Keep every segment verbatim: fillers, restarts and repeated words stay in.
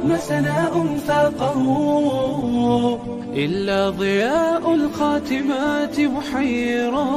الرغم سناء فاقه إلا ضياء الخاتمات محيرا.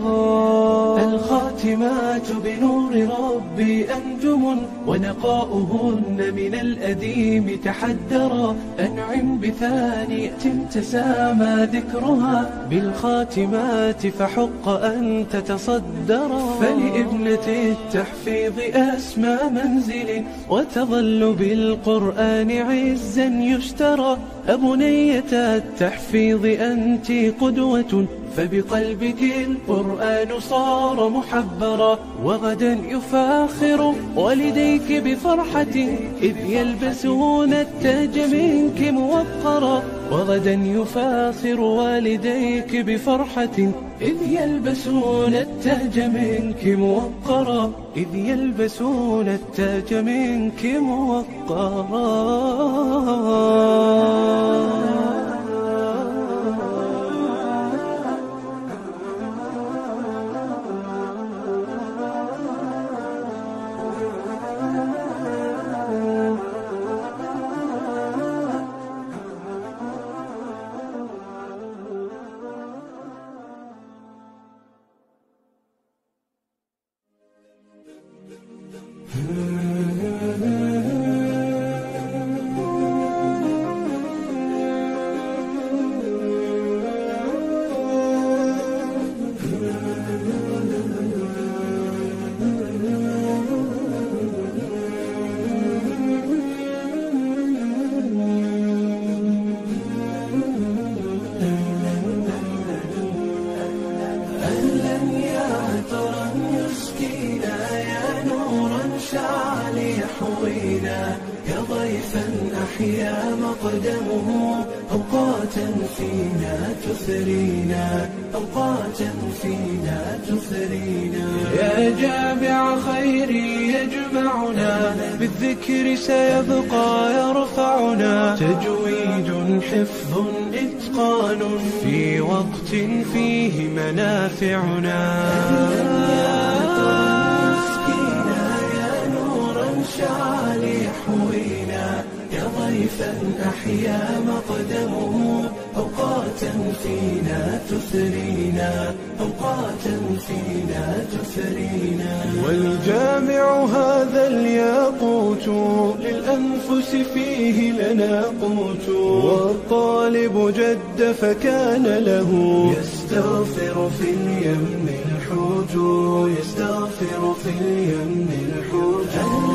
الخاتمات بنور ربي أنجم ونقاؤهن من الأديم تحدرا. أنعم بثانية تسامى ذكرها بالخاتمات فحق أن تتصدرا. فلابنة التحفيظ أسمى منزل وتظل بالقرآن عزا يشترى. أبنية التحفيظ أنت قدوة فبقلبك القرآن صار محبرا. وغدا يفاخر والديك بفرحة إذ يلبسون التاج منك موقرا. وغدا يفاخر والديك بفرحة إذ يلبسون التاج منك موقرا. إذ يلبسون التاج منك موقرا. كضيفا أحيا مقدمه أوقاتا فينا تثرينا. أوقاتا فينا تثرينا. يا جامع خيري يجمعنا بالذكر سيبقى يرفعنا. تجويد حفظ إتقان في وقت فيه منافعنا. شعل يحوينا كضيفا أحيا مقدمه أوقاتا فينا تثرينا. أوقاتا فينا تثرينا. والجامع هذا الياقوت للأنفس فيه لنا قوت. والطالب جد فكان له يستغفر في اليم الحوت. يستغفر في اليم الحوت.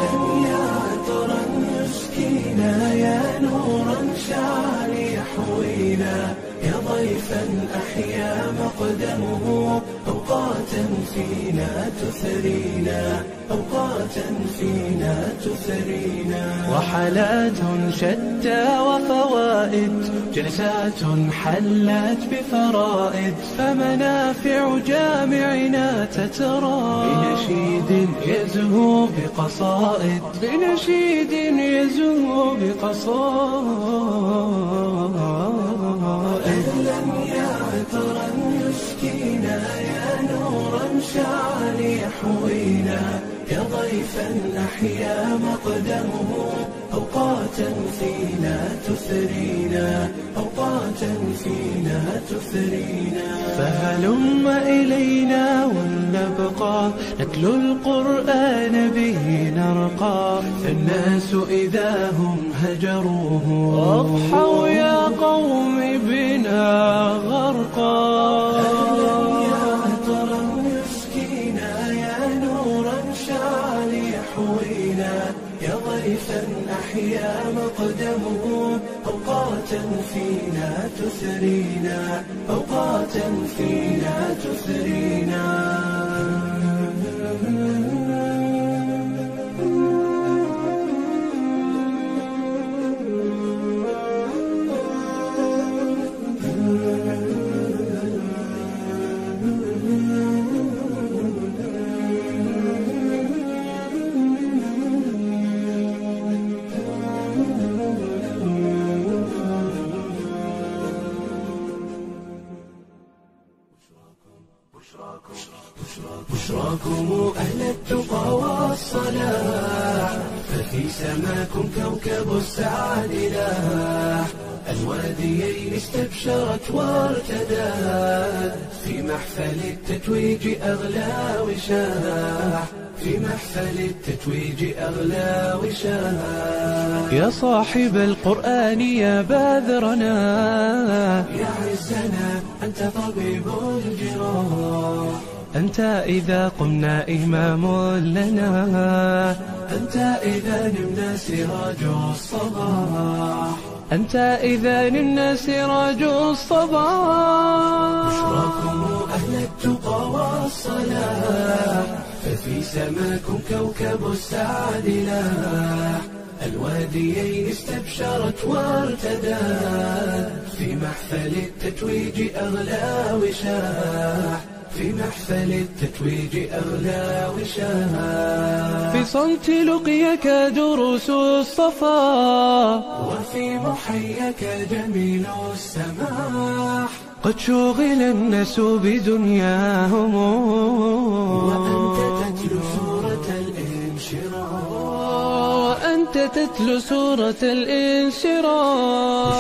يسكينا يا نورا شعل يحوينا كضيفا أحيا مقدمه أوقاتا فينا تثرينا. أوقاتا فينا تثرينا. وحالات شتى وفوائد جلسات حلت بفرائد. فمنافع جامعنا تترى بنشيد يزهو بقصائد. بنشيد يزهو بقصائد. أهلا يا عطرا يسكينا يا نورا شعل يحوينا كضيفا أحيا مقدمه أوقاتا فينا تثرينا. أوقاتا فينا تثرينا. فهلم إلينا ولنبقى نتلو القرآن به نرقى. فالناس إذا هم هجروه أضحوا يا قوم بنا غرقا. كضيفا أحيا مقدمه أوقاتا فينا تثرينا. أوقاتا فينا تثرينا. ففي سماكم كوكب السعد لاح، الواديين استبشرت وارتدت، في محفل التتويج أغلى وشاح، في محفل التتويج أغلى وشاح. يا صاحب القرآن يا باذرنا، يا عزنا أنت طبيب الجراح، أنت إذا قمنا إمام لنا، أنت إذا نمنا سراج الصباح، أنت إذا نمنا سراج الصباح. بشراكم أهل التقى والصلاح، ففي سماكم كوكب السعد لاح، الواديين استبشرت وارتدت، في محفل التتويج أغلى وشاح، في محفل التتويج أغلى وشاح. في صمت لقيك دروس الصفا، وفي محيك جميل السماح، قد شغل الناس بدنياهم، وأنت تتلو سورة الانشراح، وأنت تتلو سورة الانشراح.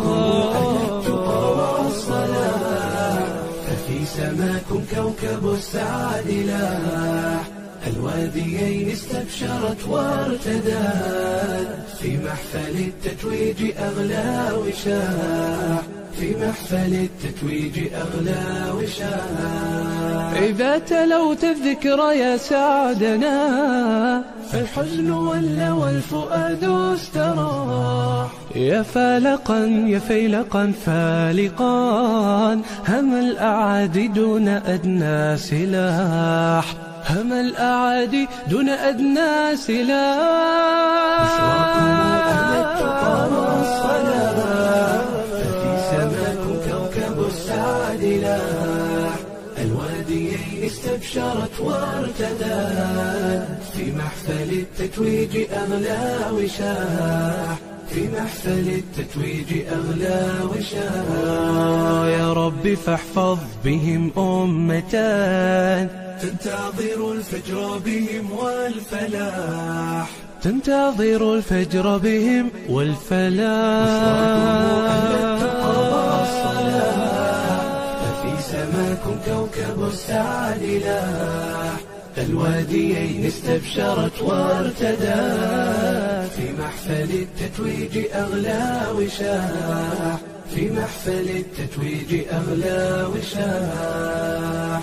ففي سماكم كوكب السعد لاح، الواديين استبشرت وارتدت، في محفل التتويج أغلى وشاح، في محفل التتويج أغلى وشاح. إذا تلوت الذكر يا سعدنا، فالحزن ولى والفؤاد استراح، يا فالقا يا فيلقا فالقا، هم الأعادي دون أدنى سلاح، هم الأعادي دون أدنى سلاح. بشراكم أهل التقى والصلاح، ففي سماكم كوكب السعد لاح، الواديين استبشرت وارتدت، في محفل التتويج أغلى وشاح، في محفل التتويج أغلى وشاح. يا رب فاحفظ بهم أمة تنتظر الفجر بهم والفلاح، تنتظر الفجر بهم والفلاح. ففي سماكم كوكب السعد لاح، الواديين استبشرت وارتدت، في محفل التتويج أغلى وشاح، في محفل التتويج أغلى وشاح.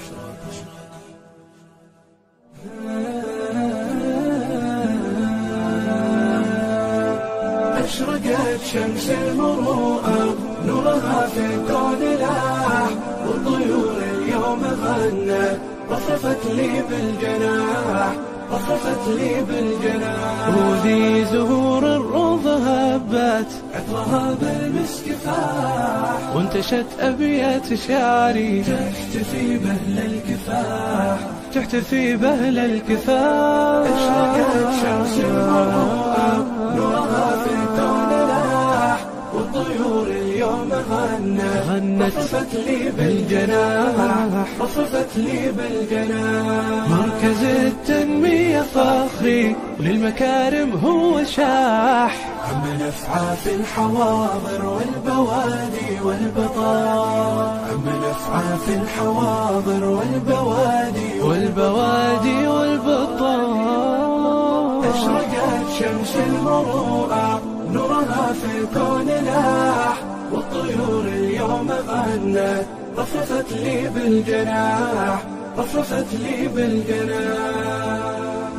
أشرقت شمس المروءة نورها في الكون لاح، والطيور اليوم غنت رفرفت لي بالجناح، رفرفت لي بالجناح. وذي زهور الروض هبت عطرها بالمسك فاح، وانتشت أبيات شعري تحتفي بهل الكفاح، تحتفي بهل الكفاح. أشرقت شمس المروءة نورها في الكون لاح، والطيور اليوم غنت رفرفت لي بالجناح، رفرفت لي بالجناح. مركز التنمية فخري للمكارم هو شاح، عم نفعى في الحواضر والبوادي والبطار، عم نفعى في الحواضر والبوادي والبوادي والبطار. أشرقت شمس المروءة نورها في الكون لاح، والطيور اليوم غنت رفرفت لي بالجناح، رفرفت لي بالجناح.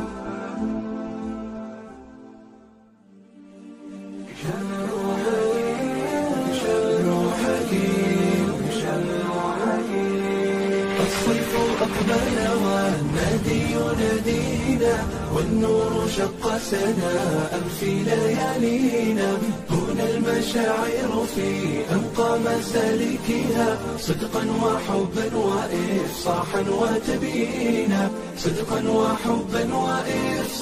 الصيف أقبل والنادي ينادينا، والنور شق سناء في ليالينا، هنا المشاعر في أنقى مسالكها، صدقا وحبا وإفصاحا وتبيينا، صدقا وحبا وإفصاحا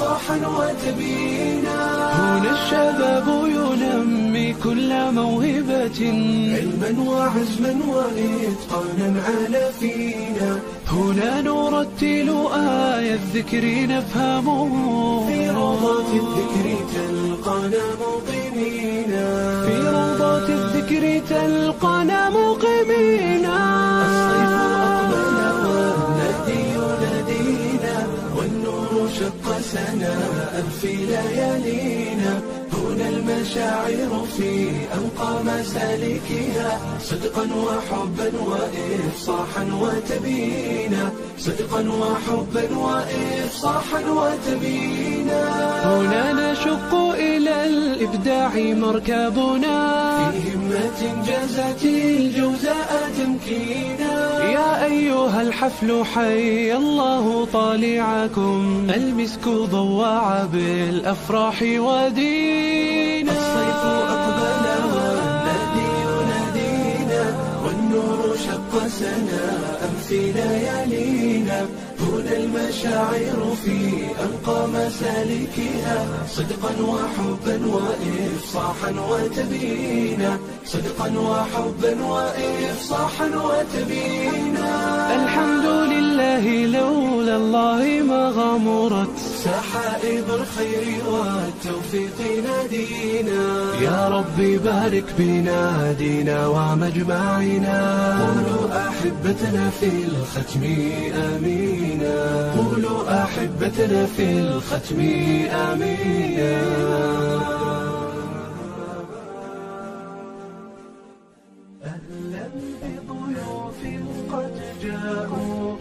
إفصاحا وتبيينا. هنا الشباب ينمي كل موهبة، علما وعزما وإتقانا على فينا. هنا نرتل آية الذكر نفهمه، في روضات الذكر تلقانا مقيمينا. في روضات الذكر تلقانا مقيمينا. الصيف أقبل والنادي ينادينا، والنور شق سناء في ليالينا. هنا المشاعر في أنقى مسالكها، صدقا وحبا وإفصاحا وتبيينا. صدقا وحبا وإفصاحا وتبيينا. هنا نشق إلى الإبداع مركبنا، في همة جازت الجوزاء تمكينا. يا أيها الحفل حي الله طالعكم، المسك ضوع بالأفراح ودينا. الصيف أقبل والنادي ينادينا، والنور شق سناء في ليالينا. هنا المشاعر في أنقى مسالكها، صدقا وحبا وإفصاحا وتبيينا. صدقا وحبا وإفصاحا وتبيينا. الحمد لله لولا الله ما غمرت سحائب الخير والتوفيق نادينا. يا ربي بارك بنادينا ومجمعنا. قولوا أحبتنا في الختم آمينا. قولوا أحبتنا في الختم آمينا. أهلا بضيوف قد جاءوا،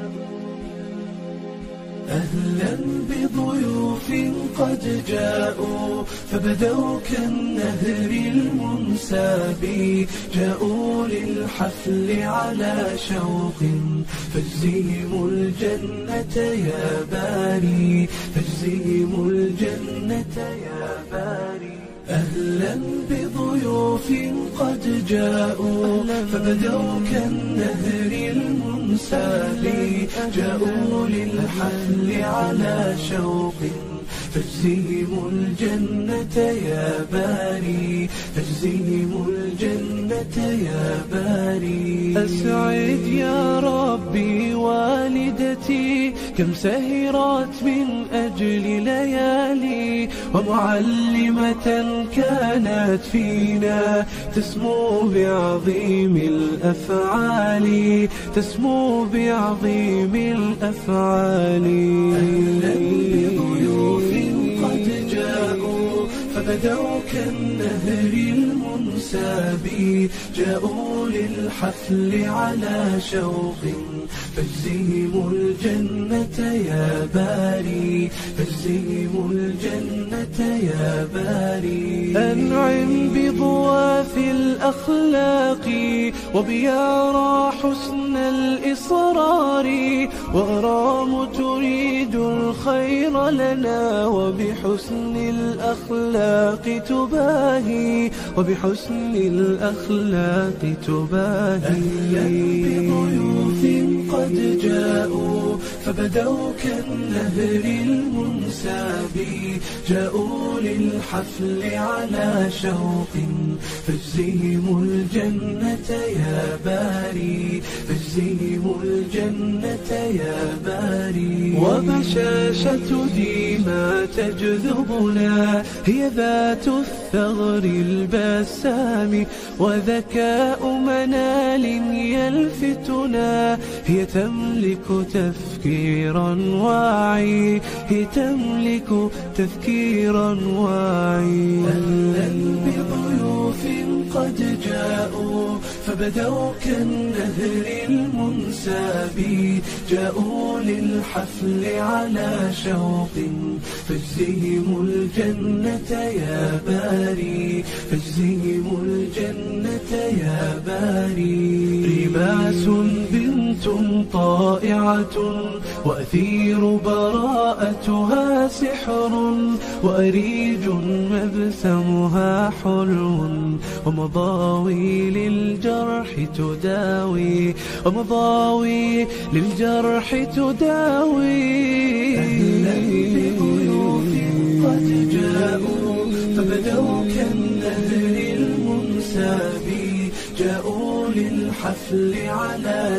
أهلا بضيوف قد جاءوا، فبدوا كالنهر المنساب. جاءوا للحفل على شوق، فاجزهم الجنة يا باري. فاجزهم الجنة يا باري. أهلا بضيوف قد جاءوا، فبدوا كالنهر المنساب. جاءوا للحفل على شوق، فاجزهم الجنة يا باري. فاجزهم الجنة يا باري. أسعد يا ربي والدتي، كم سهرت من أجل ليالي. ومعلمة كانت فينا، تسمو بعظيم الأفعال. تسمو بعظيم الأفعال. أهلا بضيوف قد جاءوا، فبدوا كالنهر المنساب. جاءوا للحفل على شوق، فاجزهم الجنة يا باري. فاجزهم الجنة يا باري. أنعم بضواف الأخلاق، وبيارى حسن الإصرار. وغرام تريد الخير لنا، وبحسن الأخلاق تباهي. وبحسن الأخلاق تباهي. أهلا بضيوف قد جاءوا، فبدوا كالنهر المنساب. جاءوا للحفل على شوق، فاجزهم الجنة يا باري. فاجزهم الجنة يا باري. وبشاشة ديما تجذبنا، هي ذات الثغر البسام. وذكاء منال يلفتنا، هي تملك تفكيرا واعي. هي تملك تفكيرا واعي. أهلا بضيوف قد جاءوا، فبدوا كالنهر المنساب. جاءوا للحفل على شوق، فاجزهم الجنة يا باري. فاجزهم الجنة يا باري. رماس بنت طائعة، وأثير براءتها سحر. وأريج مبسمها حلو، ومضاوي للجرح تداوي. ومضاوي للجرح تداوي. أهلا بضيوف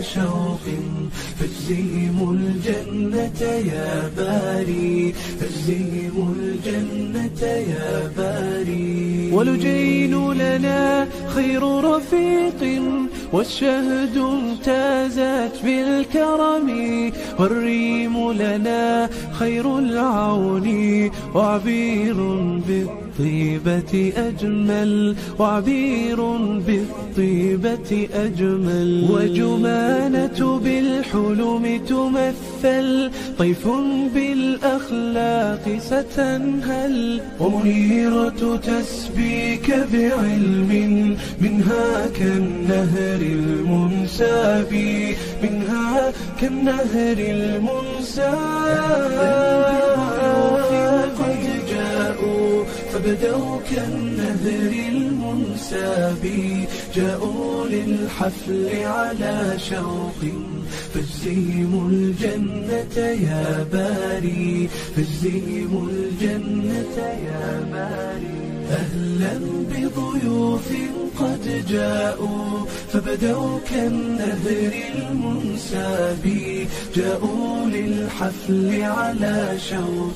شوق فاجزهم الجنة يا باري فاجزهم الجنة يا باري. ولجين لنا خير رفيق والشهد امتازت بالكرم والريم لنا خير العون وعبير بالطيبة أجمل وعبير بالطيبة أجمل. وجمانة بالحلم تمثل طيف بالأخلاق ستنهل ومنيرة تسبيك بعلم منها كالنهر المنساب منها كالنهر المنساب. قد جاءوا فبدوا كالنهر المنساب جاءوا للحفل على شوق فاجزهم الجنة يا باري فاجزهم الجنة يا باري. أهلا بضيوف قد جاءوا فبدوا كالنهر المنساب جاءوا للحفل على شوق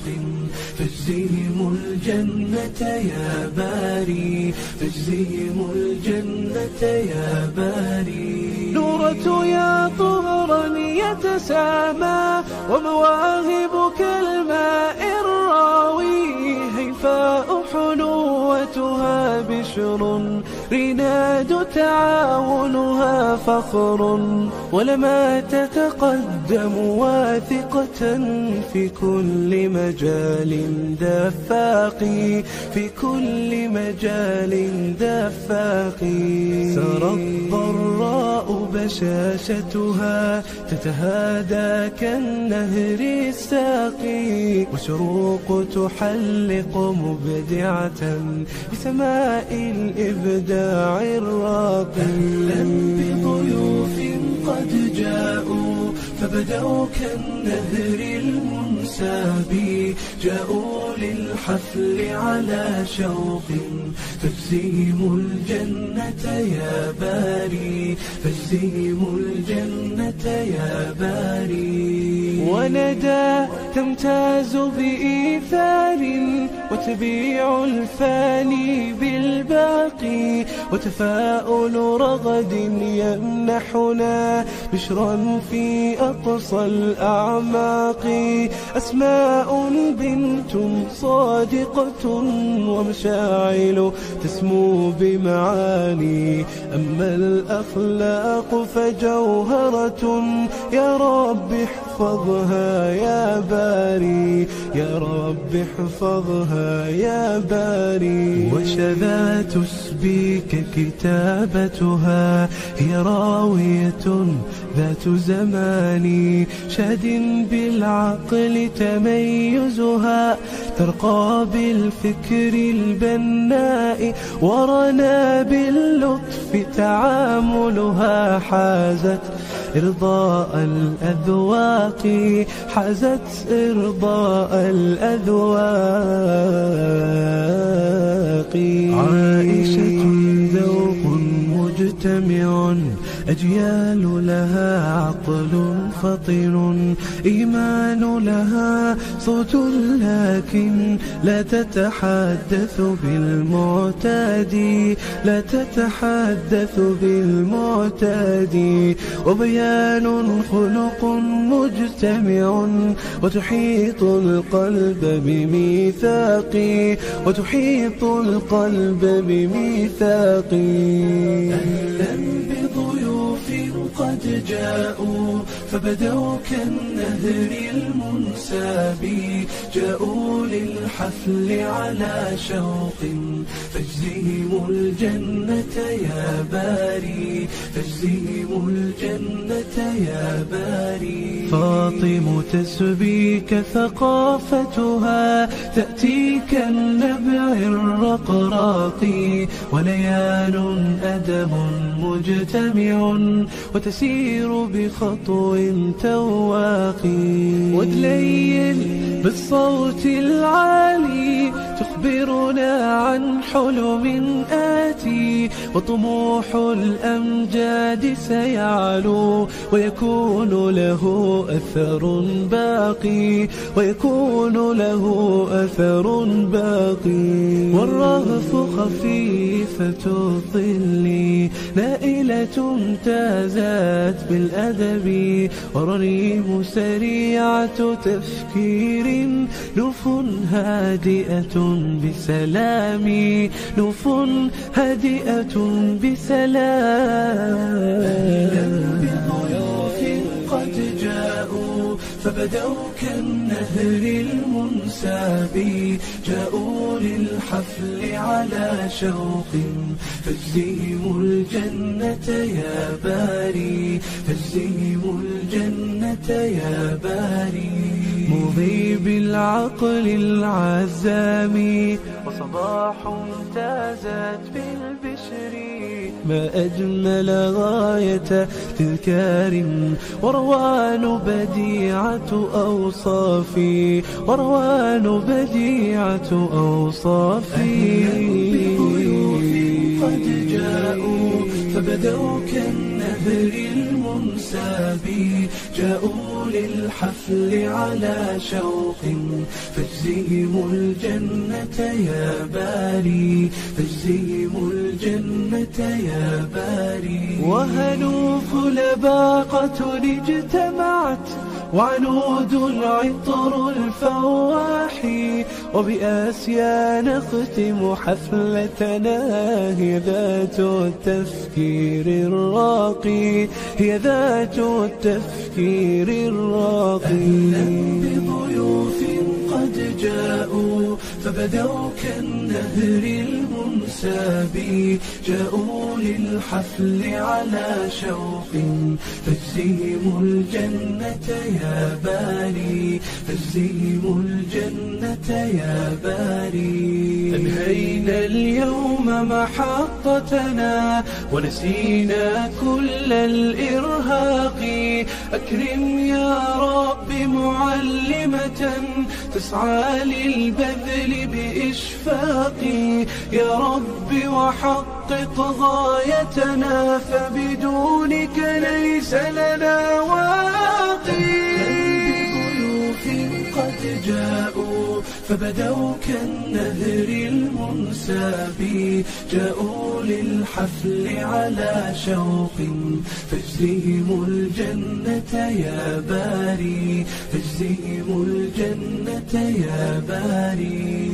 فاجزهم الجنة يا باري فاجزهم الجنة يا باري. نورة يا طهرا يتسامى ومواهب كالماء الراوي هيفاء حلوتها بشر رناد تعاونها فخر ولما تتقدم واثقة في كل مجال دفاقي في كل مجال دفاقي. سرى الضراء بشاشتها تتهادى كالنهر الساقي وشروق تحلق مبدعة بسماء الإبداع الراقي. أهلا بضيوف قد جاءوا فبدوا كالنهر المنساب جاءوا للحفل على شوق فاجزهم الجنة يا باري فاجزهم الجنة يا باري. وندى تمتاز بإيثار وتبيع الفاني بالباقي وتفاؤل رغد يمنحنا بشرا في أقصى الأعماق. أسماء بنت صادقة ومشاعل تسمو بمعاني أما الأخلاق فجوهرة يا رب احفظها يا باري يا رب احفظها يا باري. وشذا تسبيك كتابتها هي راوية ذات زمان شاد بالعقل تميزها ترقى بالفكر البناء ورنا باللطف تعاملها حازت إرضاء الأذواق حازت إرضاء الأذواق. عائشة ذوق مجتمع أجيال لها عقل فطن إيمان لها صوت لكن لا تتحدث بالمعتاد لا تتحدث بالمعتاد. وبيان خلق مجتمع وتحيط القلب بميثاقي وتحيط القلب بميثاقي. أهلا بضيوف قد جاءوا فبدوا كالنهر المنساب جاءوا للحفل على شوق فاجزهم الجنة يا باري فاجزهم الجنة يا باري. فاطم تسبيك ثقافتها تأتي كالنبع الرقراق وليال أدب مجتمع وتسير تسير بخطو تواقي وتلين بالصوت العالي تخبرنا عن حلم آتي وطموح الأمجاد سيعلو ويكون له أثر باقي ويكون له أثر باقي والرهف خفيفة الظل نائلة امتازت بالأدب ورنيم سريعة تفكير نوف هادئة بسلام نوف هادئة بسلام بضيوف قد جاءوا فبدوا كالنهر المنساب جاءوا للحفل على شوق فاجزهم الجنة يا باري فاجزهم الجنة يا باري مضي بالعقل العزام وصباح امتازت بالبشر ما أجمل غاية تذكار وروان بديعة أوصافي وروان بديعة أوصافي قد جاءوا فبدوا كالنهر المنساب جاءوا للحفل على شوق فاجزهم الجنة يا باري فاجزهم الجنة يا باري وهنوف لباقة اجتمعت وعنود العطر الفواحي وبآسيا نختم حفلتنا هي ذات التفكير الراقي هي ذات التفكير الراقي بضيوف قد جاءوا فبدوا كالنهر المنساب جاءوا للحفل على شوق فاجزهم الجنة يا باري فاجزهم الجنة يا باري أنهينا اليوم محطتنا ونسينا كل الإرهاق أكرم يا رب معلمة تسعى للبذل بإشفاق يا رب وحقق غايتنا فبدونك ليس لنا واقي قد جاءوا فبدوا كالنهر المنساب جاءوا للحفل على شوق فاجزهم الجنة يا باري فاجزهم الجنة يا باري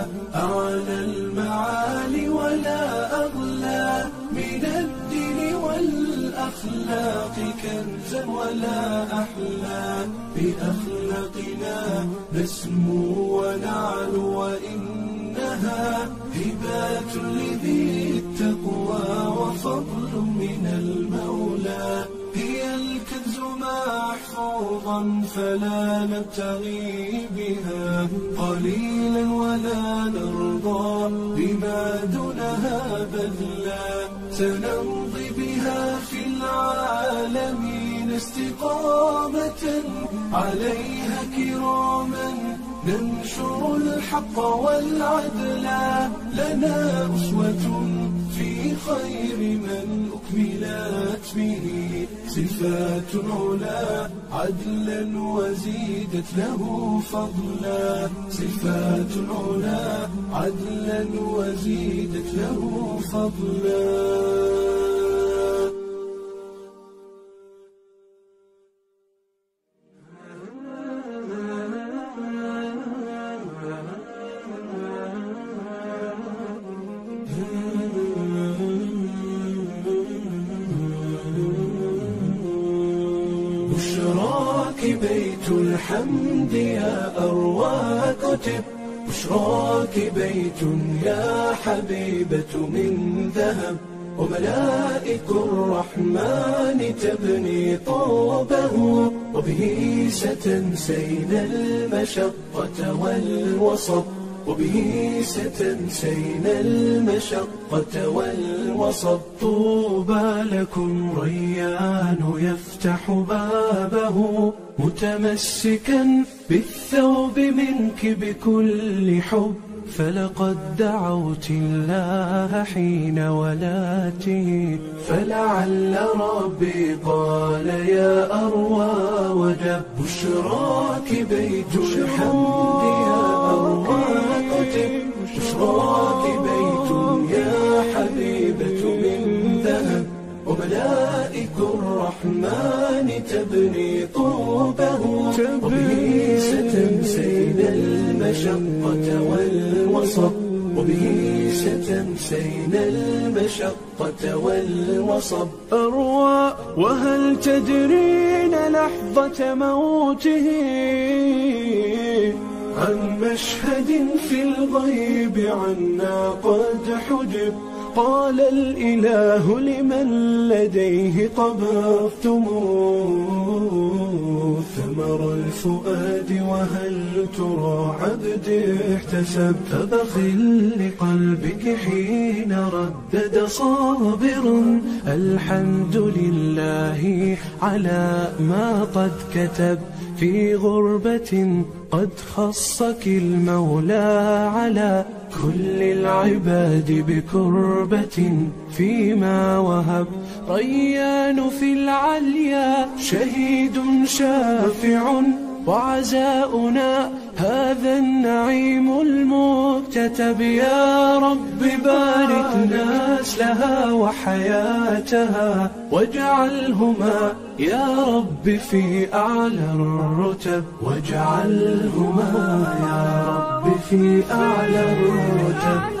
أعلى المعالي ولا أغلى من الدين والأخلاق كنزا ولا أحلى بأخلاقنا نسمو ونعلو وإنها هبات لذي التقوى وفضل من المولى هي الكنز محفوظا فلا نبتغي بها قليلا ولا نرضى بما دونها بذلا سنمضي بها في العالمين استقامة عليها كراما ننشر الحق والعدل لنا أسوة في خير من أكملت به صفات علا عدلا وزيدت له فضلا صفات علا عدلا وزيدت له فضلا. بشراك بيت الحمد يا أروى كتب بشراك بيت يا حبيبة من ذهب وملائك الرحمن تبني طوبه وبه ستنسين المشقة والوصب وبه ستنسين المشقة والوصب طوبى لكم ريان يفتح بابه متمسكا بالثوب منك بكل حب فلقد دعوت الله حين ولاته فلعل ربي قال يا أروى وجب بشراك بيت الحمد يا أروى كتب بشراك بيت يا حبيبة من ذهب وملائك الرحمن تبني طوبه وبه ستنسين المشقة والوصب وبه ستنسين المشقة والوصب أروى وهل تدرين لحظة موته عن مشهد في الغيب عنا قد حجب قال الإله لمن لديه قبضتموه ثمر الفؤاد وهل ترى عبد احتسب فبخل لقلبك حين ردد صابر الحمد لله على ما قد كتب في غربة قد خصك المولى على كل العباد بكربة فيما وهب ريان في العليا شهيد شافع وعزاؤنا هذا النعيم المكتتب يا رب بارك نسلها وحياتها واجعلهما يا رب في أعلى الرتب واجعلهما يا رب في أعلى الرتب.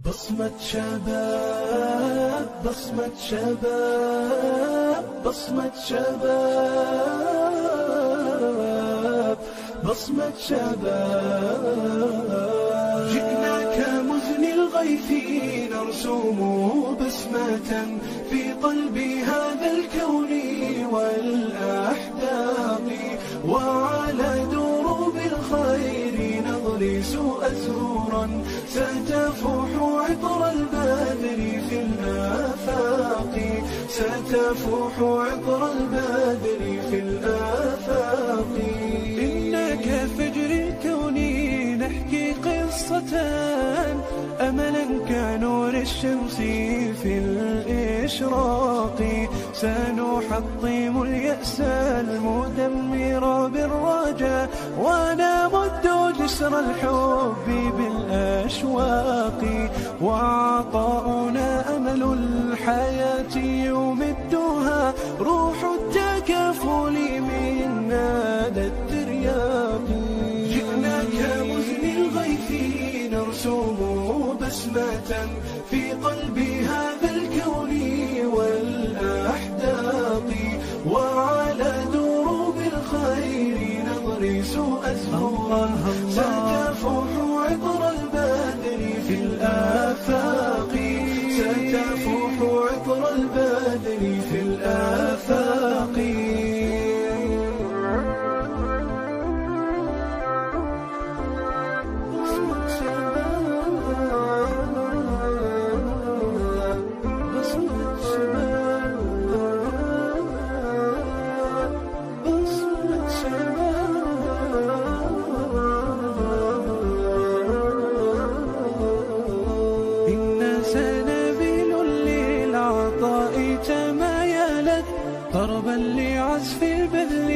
بصمة شباب، بصمة شباب، بصمة شباب، بصمة شباب. جئنا كمزن الغيث نرسم بسمة في قلب هذا الكون والأحداق، وعلى دروب الخير نغرس أزهورا ستفوح عطر البدر في الآفاق، ستفوح عطر البدر في الآفاق. إنك فجر الكون نحكي قصة أملا كنور الشمس في الإشراق، سنحطم اليأس المدمر بالرجاء ونمد جسر الحب بالأشواق، وعطاؤنا أمل الحياة يمدها روح التكافل من نادى الترياق. جئنا كمزن الغيث نرسم بسمة في قلب هذا الكون والأحداق، وعلى دروب الخير نغرس أزهورا ستفوح عطر البدر في الآفاق، ستفوح عطر البدر في الآفاق. ضربا لعزف البذل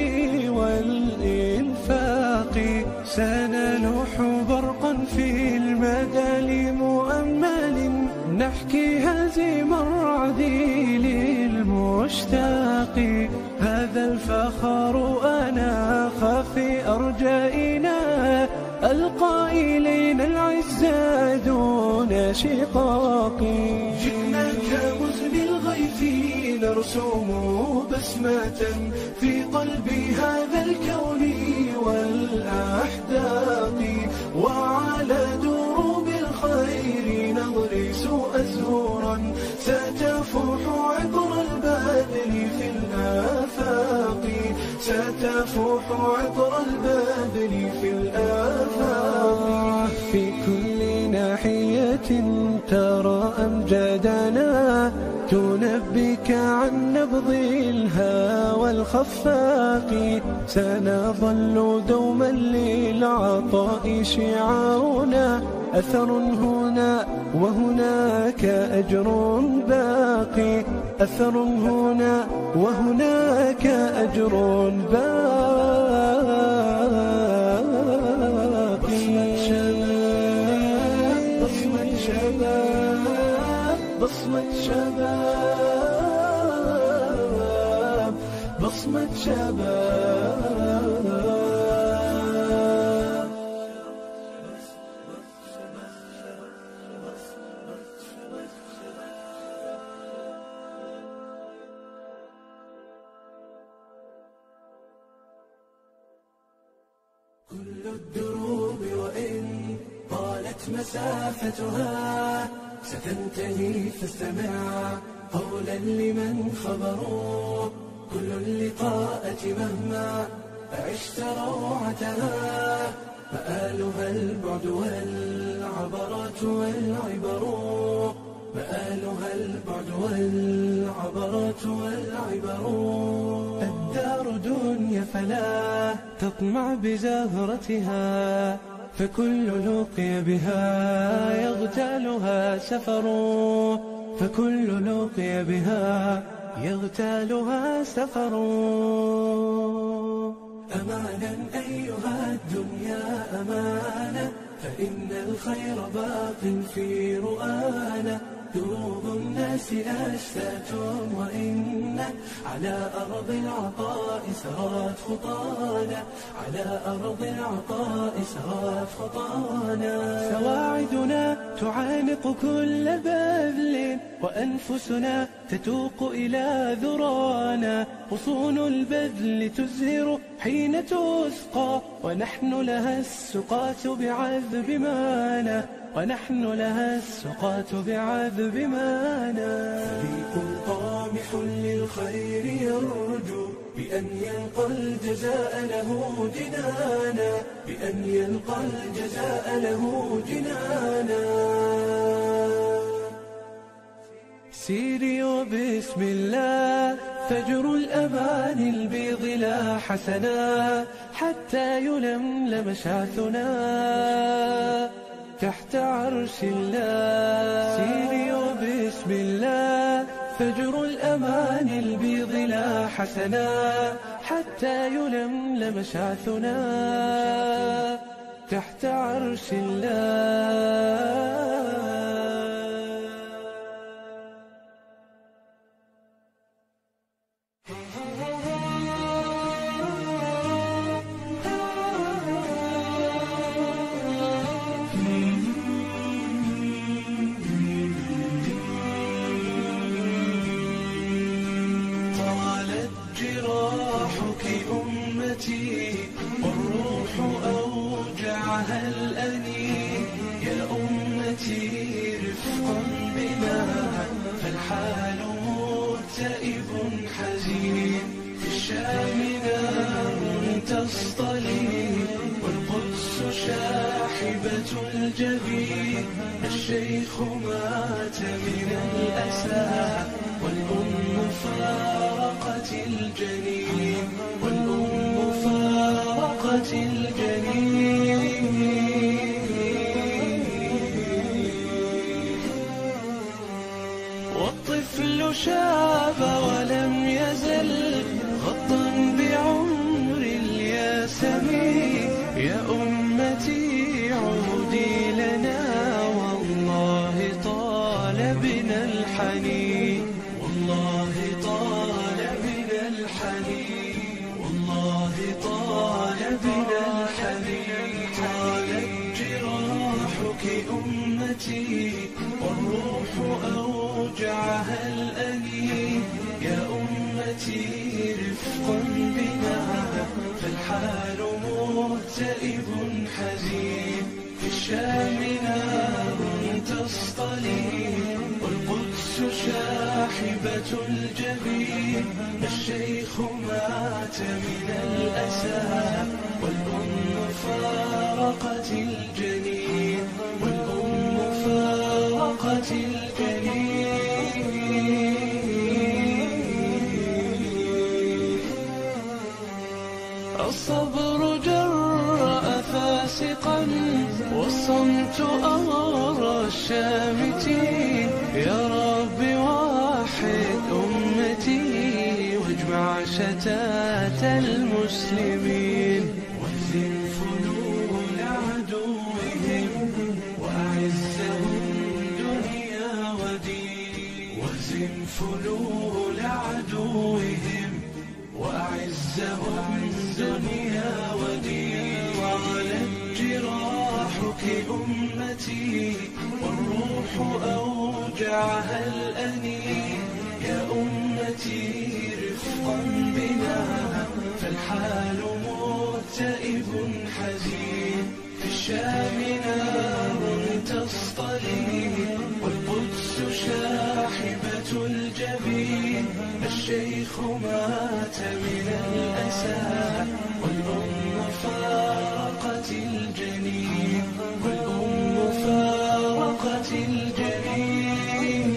والإنفاق، سنلوح برقا في المدى لمؤمل نحكي هزيم الرعد للمشتاق. هذا الفخر أناخ في أرجائنا القائلين العزة دون شقاق. جئنا كمزن الغيث نرسم بسمة في قلب هذا الكون والأحداق، وعلى دروب الخير نغرس أزهورا ستفوح عطر البدر في الآفاق، ستفوح عطر البدر في الآفاق. في كل ناحية ترى أمجادنا تنبك عن نبض الهوى الخفاق، سنظل دوما للعطاء شعارنا أثر هنا وهناك أجر باقي، أثر هنا وهناك أجر باقي. بصمة شباب، بصمة شباب، بصمة شباب. كل الدروب وإن طالت مسافتها ستنتهي، فاستمع قولا لمن خبروا. كل اللقاءة مهما عشت روعتها مآلها البعد والعبرات والعبر، مآلها البعد والعبرات والعبر. الدار دنيا فلا تطمع بزهرتها، فكل لقي بها يغتالها سفر، فكل لقي بها يغتالها سفر. أمانا أيها الدنيا أمانة، فإن الخير باق في رؤانا. دروب الناس أشتات وإن على أرض العطاء سرت خطانا، على أرض العطاء سرت خطانا. سواعدنا تعانق كل بذل، وأنفسنا تتوق إلى ذرانا. غصون البذل تزهر حين تسقى، ونحن لها السقاة بعذب مانا، ونحن لها السقاة بعذب مانا. فريق طامح للخير يرجو بأن يلقى الجزاء له جنانا، بأن يلقى الجزاء له جنانا. سيري وبسم الله فجر الأمان البيض لا حسنا، حتى يلملم شعثنا تحت عرش الله. سيري وبسم الله فجر الأمان البيض لا حسنا، حتى يلملم شعثنا تحت عرش الله. جراحك أمتي والروح أوجعها الأنين، يا أمتي رفقا بنا فالحال مكتئب حزين. في الشام نار تصطلي والقدس شاحبة الجبين، الشيخ مات من الأسى والأم فارقت الجنين، والأم فارقت الجنين. والطفل شاب ولم يزل غطا بعمر الياسمين، يا أمتي عودي لنا والله طال بنا الحنين، والله طال بنا الحنين، والله طال بنا الحنين. طالت جراحك أمتي والروح أوجعها الأنين، يا أمتي رفقا بنا فالحال مكتئب حزين. في الشام نار تصطلي والقدس شاحبة الجبين، الشيخ مات من الأسى والأم فارقت الجنين، والأم فارقت الجنين. الصبر جرأ فاسقا والصمت أغرى الشامتين، يا رب واحد أمتي واجمع شتات المسلمين. واهزم فلول عدوهم وأعزهم دنيا ودين، واهزم فلول عدوهم وأعزهم دنيا ودين. وعلت جراحك أمتي والروح أوجعها الأنين، يا أمتي رفقا بنا فالحال مكتئب حزين. في الشام نار تصطلي والقدس شاحبة الجبين، الشيخ مات من الأسى والأم فارقت الجنين، والأم فارقت الجنين.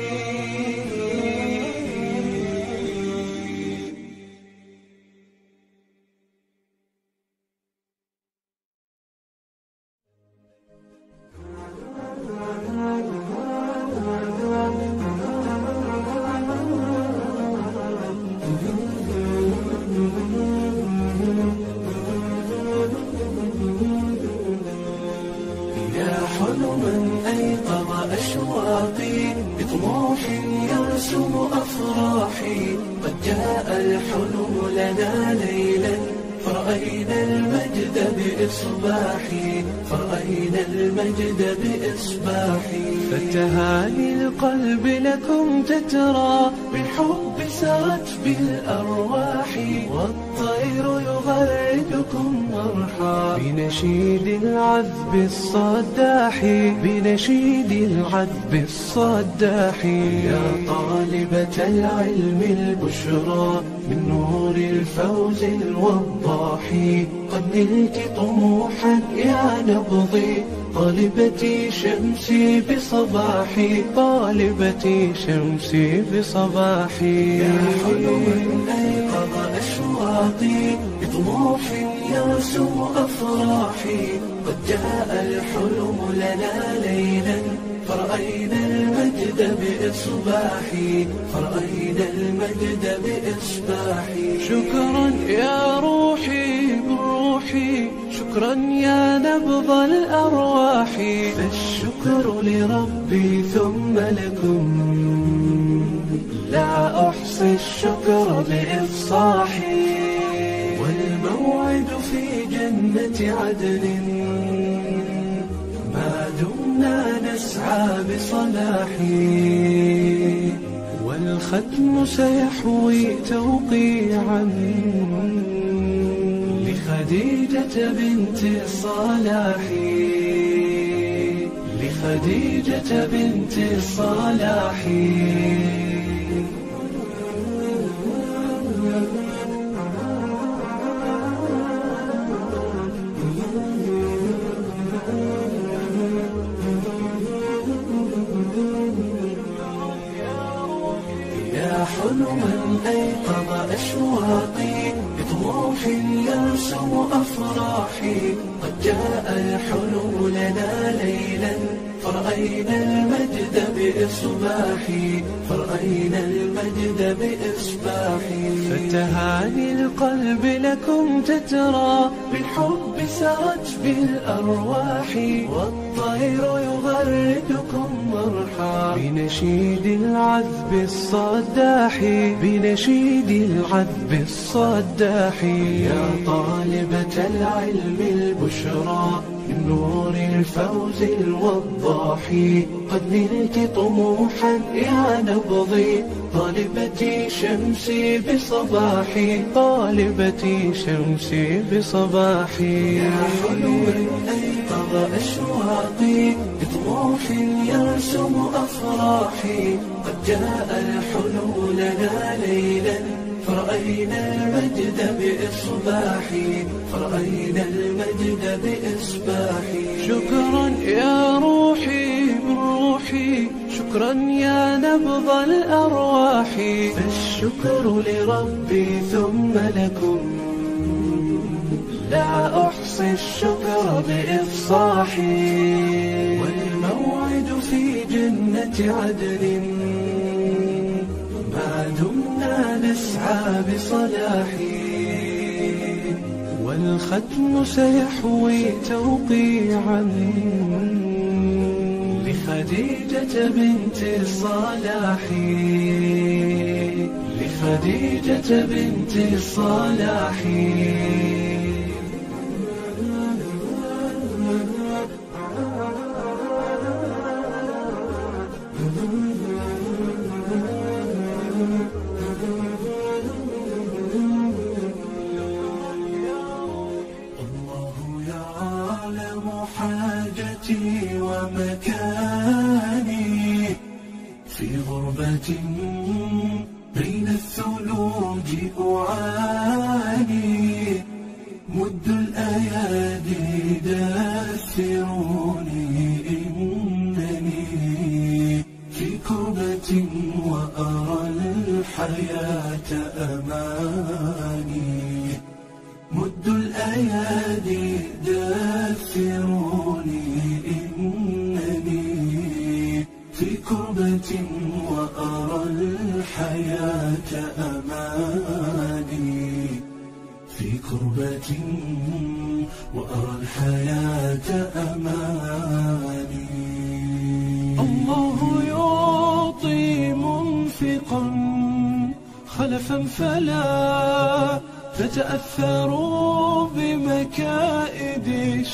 حلما أيقظ أشواقي بطموح يرسم أفراحي. قد جاء الحلم لنا ليلا فرأينا المجد بإصباحي، فرأينا فرأينا المجد بإصباحي. فتهاني القلب لكم تترى بالحب سرت بالأرواح، والطير يغردكم مرحا بنشيد العذب الصداح، بنشيد العذب الصداح. يا طالبة العلم البشرى من نور الفوز الوضاح، قد نلت طموحا يا نبضي طالبتي شمسي بصباحي، طالبتي شمسي بصباحي. يا حلما أيقظ أشواقي بطموح يرسم أفراحي، قد جاء الحلم لنا ليلا فرأينا المجد بإصباحي، فرأينا المجد بإصباحي. شكرا يا روحي بروحي، شكرا يا نبض الأرواح. فالشكر لربي ثم لكم، لا أحصي الشكر بإفصاحي. والموعد في جنة عدن ما دمنا نسعى بصلاحي، والختم سيحوي توقيعا لخديجة بنت الصلاح، لخديجة بنت الصلاح. يا حلما أيقظ أشواقي بطموح يرسم أفراحي، قد جاء الحلم لنا ليلا فرأينا المجد بإصباحي، فرأينا المجد بإصباحي. فتهاني القلب لكم تترى بالحب سرت بالأرواح، والطير يغردكم مرحا بنشيد العذب الصداح، بنشيد العذب الصداح. يا طالبة العلم البشرى من نور الفوز الوضاح، قد نلت طموحا يا نبضي طالبتي شمسي بصباحي، طالبتي شمسي بصباحي. يا حلما أيقظ أشواقي بطموح يرسم أفراحي، قد جاء الحلم لنا ليلا فرأينا المجد بإصباحي، فرأينا المجد بإصباحي. شكرا يا روحي بروحي، شكرا يا نبض الأرواح. فالشكر لربي ثم لكم، لا أحصي الشكر بإفصاحي. والموعد في جنة عدن ما دمنا نسعى بصلاحي، والختم سيحوي توقيعا لخديجة بنت الصلاح، لخديجة بنت الصلاح. ومكاني في غربة بين الثلوج أعاني، مد الأيادي دثروني إنني في كربة وأرى الحياة أماني، مد الأيادي دثروني إنني في كربة وأرى الحياة أماني، في كربة وأرى الحياة أماني. الله يعطي منفقا خلفا فلا فتأثروا بمكائد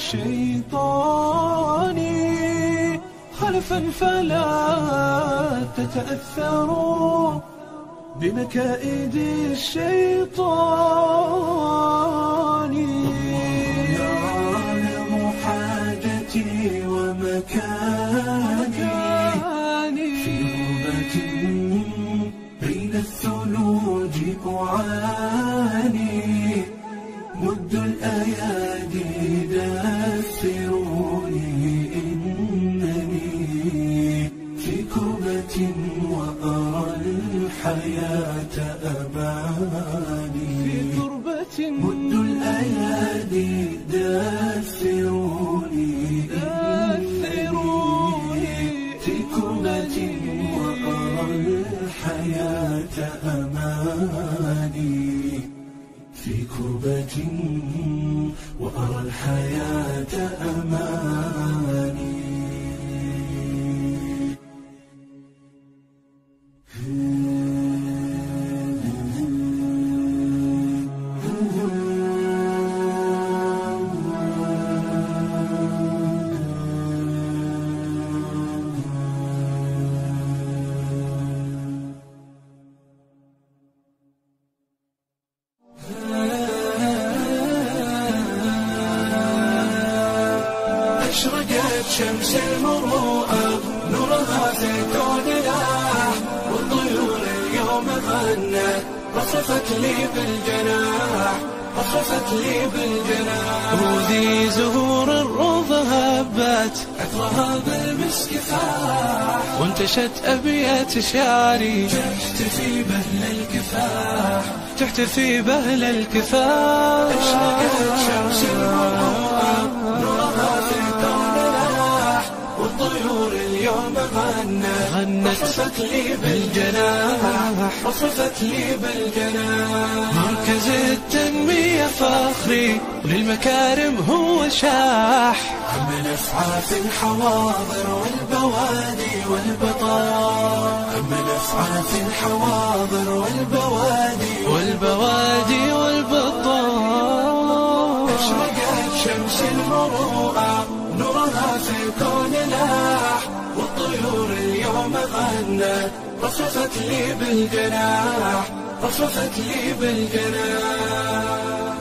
الشيطان، خلفا فلا تتأثروا بمكائد الشيطان. يعلم حاجتي ومكاني في غربة بين الثلوج أعاني، مد الأيادي دثروني إنني في كربة وأرى الحياة أباني. في كربة مد الأيادي دثروني دثروني في كربة وأرى الحياة أماني. في كربة وأرى الحياة أماني. أشرقت شمس المروءة نورها في الكون لاح، والطيور اليوم غنت رفرفت لي بالجناح رفرفت لي بالجناح. وذي زهور الروض هبت عطرها بالمسك فاح، وانتشت أبيات شعري تحتفي بهل الكفاح تحتفي بهل الكفاح. أشرقت شمس المروءة نورها في الكون لاح، والطيور اليوم غنت غنت رفرفت لي بالجناح رفرفت لي بالجناح. مركز التنمية فخري وللمكارم هو شاح، عم نسعى في الحواضر والبوادي والبطار، عم نسعى في الحواضر والبوادي والبوادي والبطار. أشرقت شمس المروءة نورها في الكون لاح، والطيور اليوم غنت رفرفت لي بالجناح رفرفت لي بالجناح.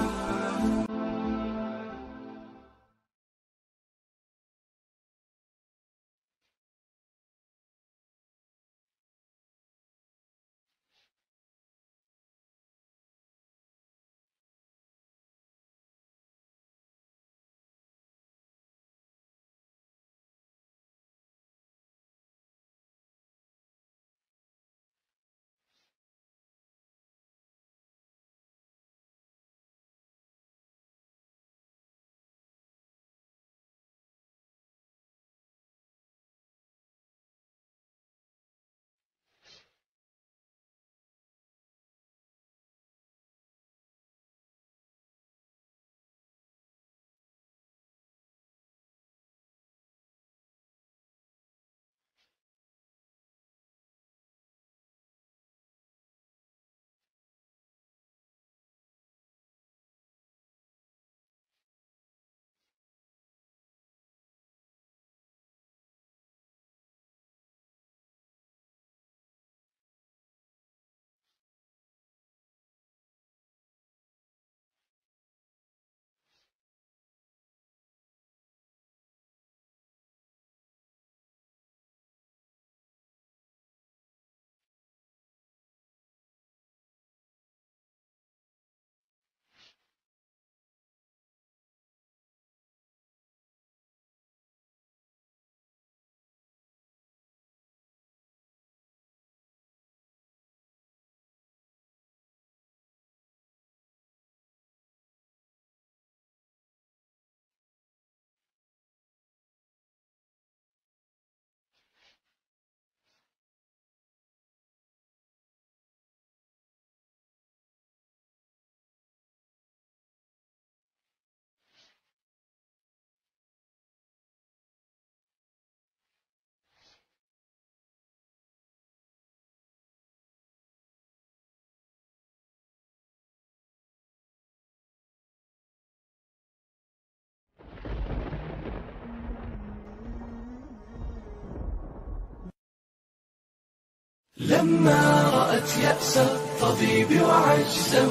لما رأت يأس الطبيب وعجزه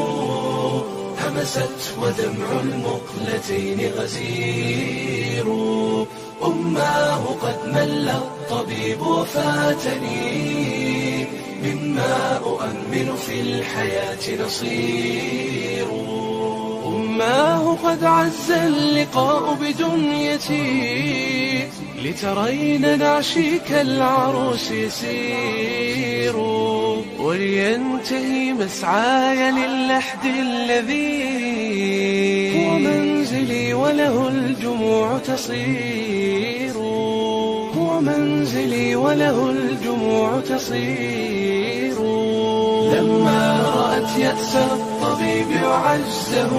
همست ودمع المقلتين غزير. أماه قد مل الطبيب وفاتني مما أؤمل في الحياة نصير. أماه قد عز اللقاء بدنيتي لترين نعشي كالعروس يسير. ولينتهي مسعاي للحد الذي هو منزلي وله الجموع تصير. هو منزلي وله الجموع تصير. لما رأت يأس الطبيب وعجزه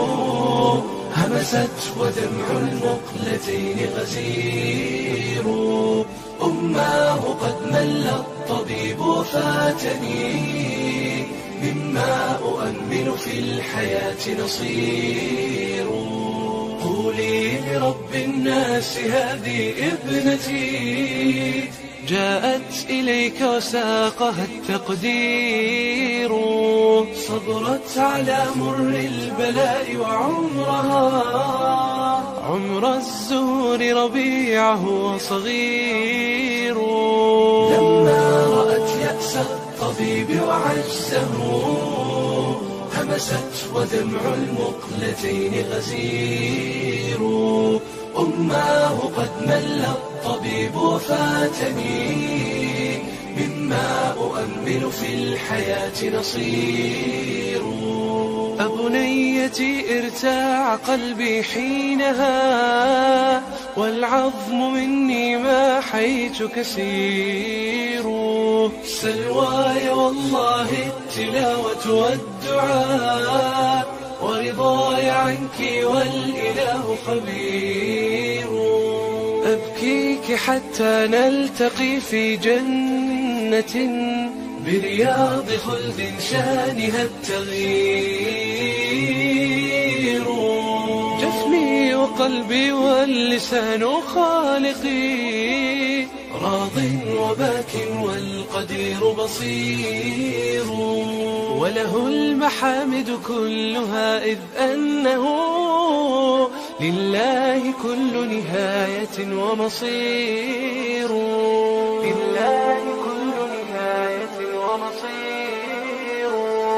همست ودمع المقلتين غزير. أماه قد مل الطبيب وفاتني مما أؤمل في الحياة نصير. قولي لرب الناس هذه ابنتي جاءت إليك وساقها التقدير. صبرت على مر البلاء وعمرها عمر الزهور ربيعه وصغير. لما رأت يأس الطبيب وعجزه همست ودمع المقلتين غزير. أماه قد مل الطبيب وفاتني مما أؤمل في الحياة نصير. أبنيتي ارتاع قلبي حينها والعظم مني ما حيت كسير. سلواي والله التلاوة والدعاء ورضاي عنك والإله خبير. أبكيك حتى نلتقي في جنة برياض خلد شانها التغيير. جسمي وقلبي واللسان خالقي راض وباك والقدير بصير. وله المحامد كلها إذ أنه لله كل نهاية ومصير. لله كل نهاية ومصير.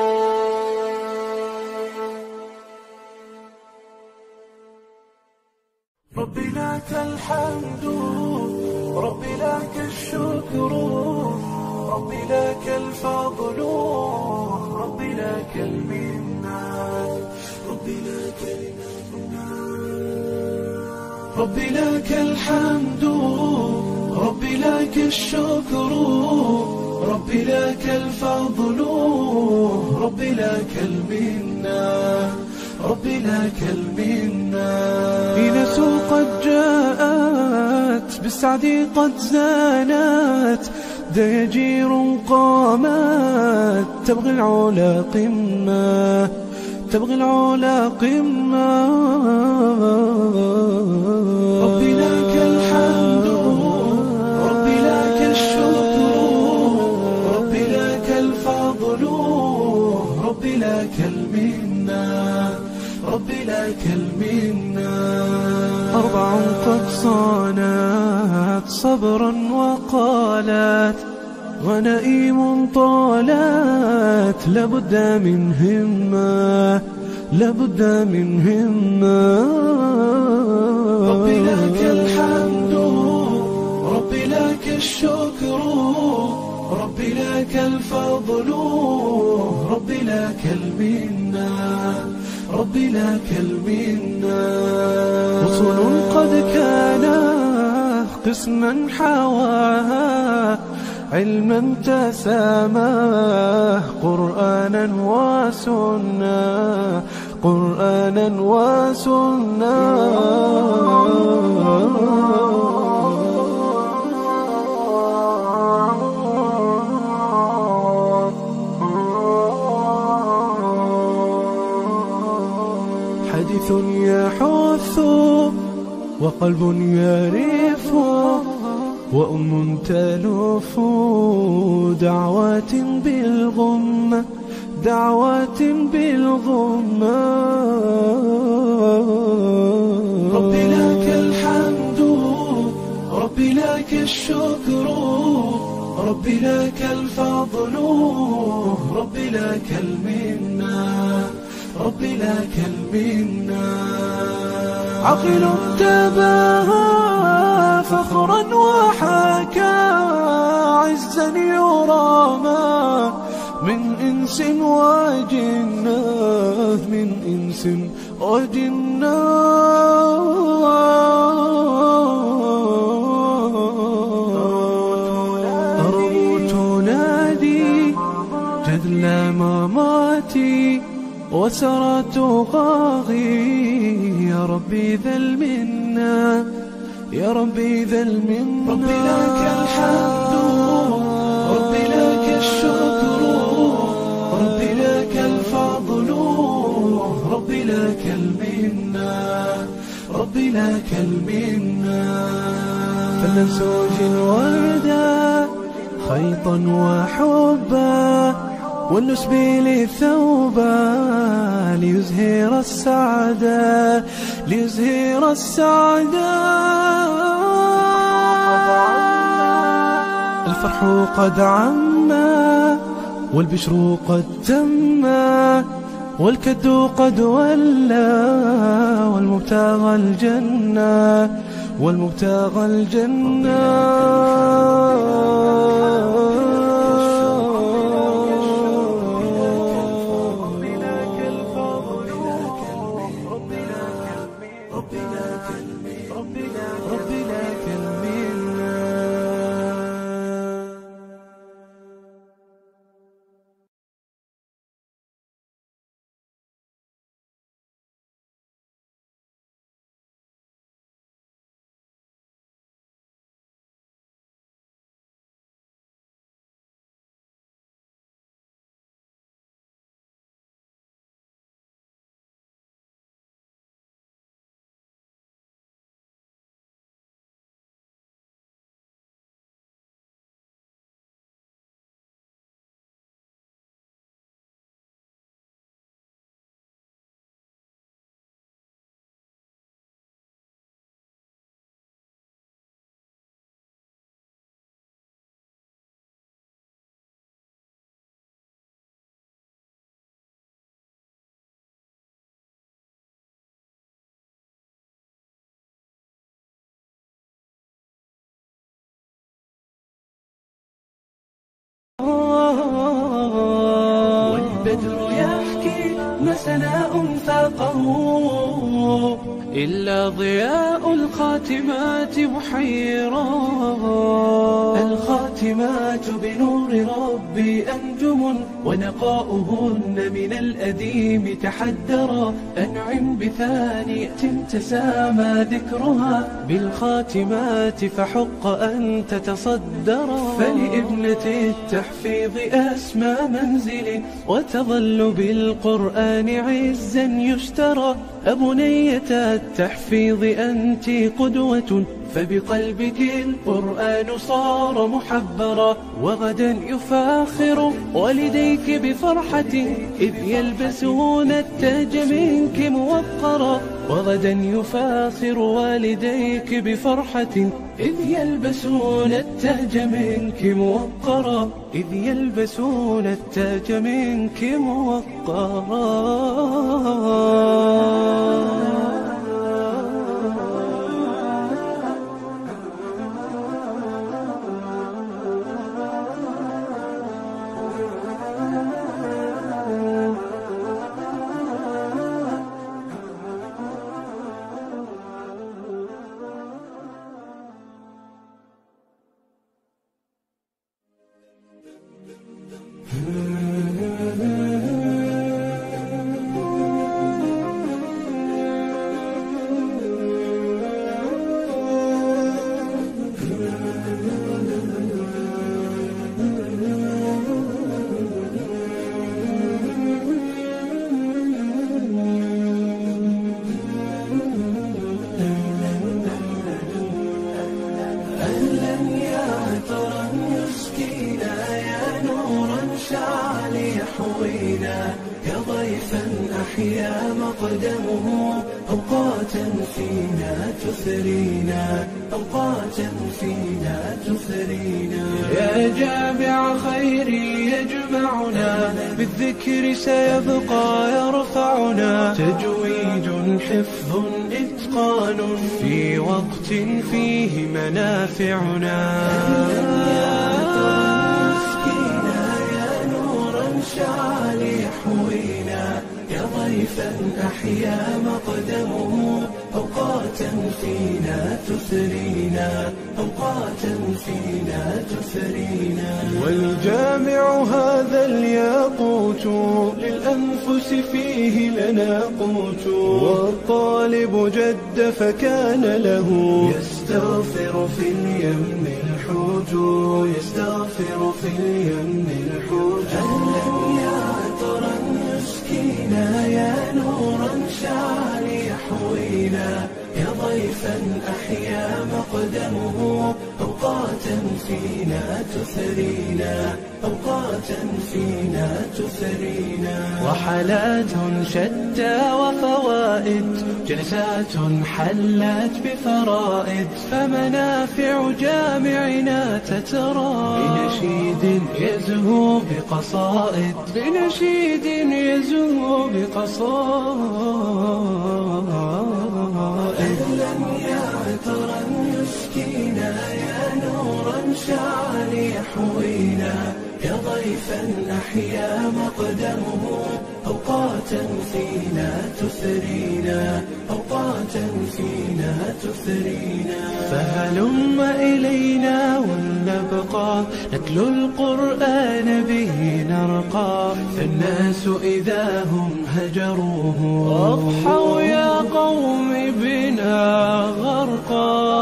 ربي لك الحمد ربي لك الشكر ربي لك الفضل ربي لك المنة ربي لك المنة ربي لك الحمد ربي لك الشكر ربي لك الفضل ربي لك المنة ربي لك المنة. ليلة قد جاءت بالسعد قد زانت دياجير قامت تبغي العلا قمة تبغي العلا قمة. ربي لك الحمد ربي لك الشكر ربي لك الفضل ربي لك المنة ربي لك المنة. أربع قد صانت صبرا وقالت ونئيم طالت لابد من همة لابد من همة. ربي لك الحمد ربي لك الشكر ربي لك الفضل ربي لك المنة ربي لك المنة. رسل قد كانت قسما حواها علما تساماه قرآنا وسنة قرآنا وسنة. حديث يحث وقلب يرف وأم تلف دعوات بالغمة دعوات بالغمة. ربي لك الحمد ربي لك الشكر ربي لك الفضل ربي لك المنة ربي لك المنة. عقل تباهى فخرا وحكى عزا يرامى من إنس وجنة من إنس وجنة. أروت نادي جذل مماتي وسرت غاغي يا ربي ذا المنة يا ربي ذا المنة. ربي لك الحمد ربي لك الشكر ربي لك الفضل ربي لك المنة ربي لك المنة. فلنسوج الوردة خيطا وحبا والنسبيل ثوبا ليزهر السعادة ليزهر السعادة. الفرح قد عما والبشر قد تما والكد قد ولى والمبتغى الجنة والمبتغى الجنة. والبدر يحكي ما سناء فاقه إلا ضياء الخاتمات محيرا. الخاتمات بنور ربي أنجم ونقاؤهن من الأديم تحدرا. أنعم بثانية تسامى ذكرها بالخاتمات فحق أن تتصدرا. فلابنة التحفيظ أسمى منزل وتظل بالقرآن عزا يشترى. أبنية التحفيظ أنت قدوة فبقلبك القرآن صار محبرا. وغدا يفاخر والديك بفرحة إذ يلبسون التاج منك موقرا. وغدا يفاخر والديك بفرحة إذ يلبسون التاج منك موقرا إذ يلبسون التاج منك موقرا. مقدمه أوقاتا فينا تثرينا أوقاتا فينا تثرينا. يا جامع خيري يجمعنا بالذكر سيبقى يرفعنا، تجويد حفظ إتقان في وقت فيه منافعنا. شعل يحوينا يا ضيفا أحيا مقدمه أوقاتا فينا تثرينا أوقاتا فينا تثرينا. والجامع هذا الياقوت للأنفس فيه لنا قوت، والطالب جد فكان له يستغفر في اليم الحوت يستغفر في اليم الحوت. أهلا يا عطرا يسكينا يا نورا شعل يحوينا يا ضيفا أحيا مقدمه أوقاتا فينا تثرينا أوقاتا فينا تثرينا. رحلات شتى وفوائد جلسات حلت بفرائد، فمنافع جامعنا تترى بنشيد يزهو بقصائد بنشيد يزهو بقصائد. أهلا يا عطرا يسكينا يا نورا شعل يحوينا يا ضيفا أحيا مقدمه أوقاتا فينا تثرينا أوقاتا فينا تثرينا. فهلم إلينا ولنبقى نتلو القرآن به نرقى، فالناس إذا هم هجروه أضحوا يا قوم بنا غرقا.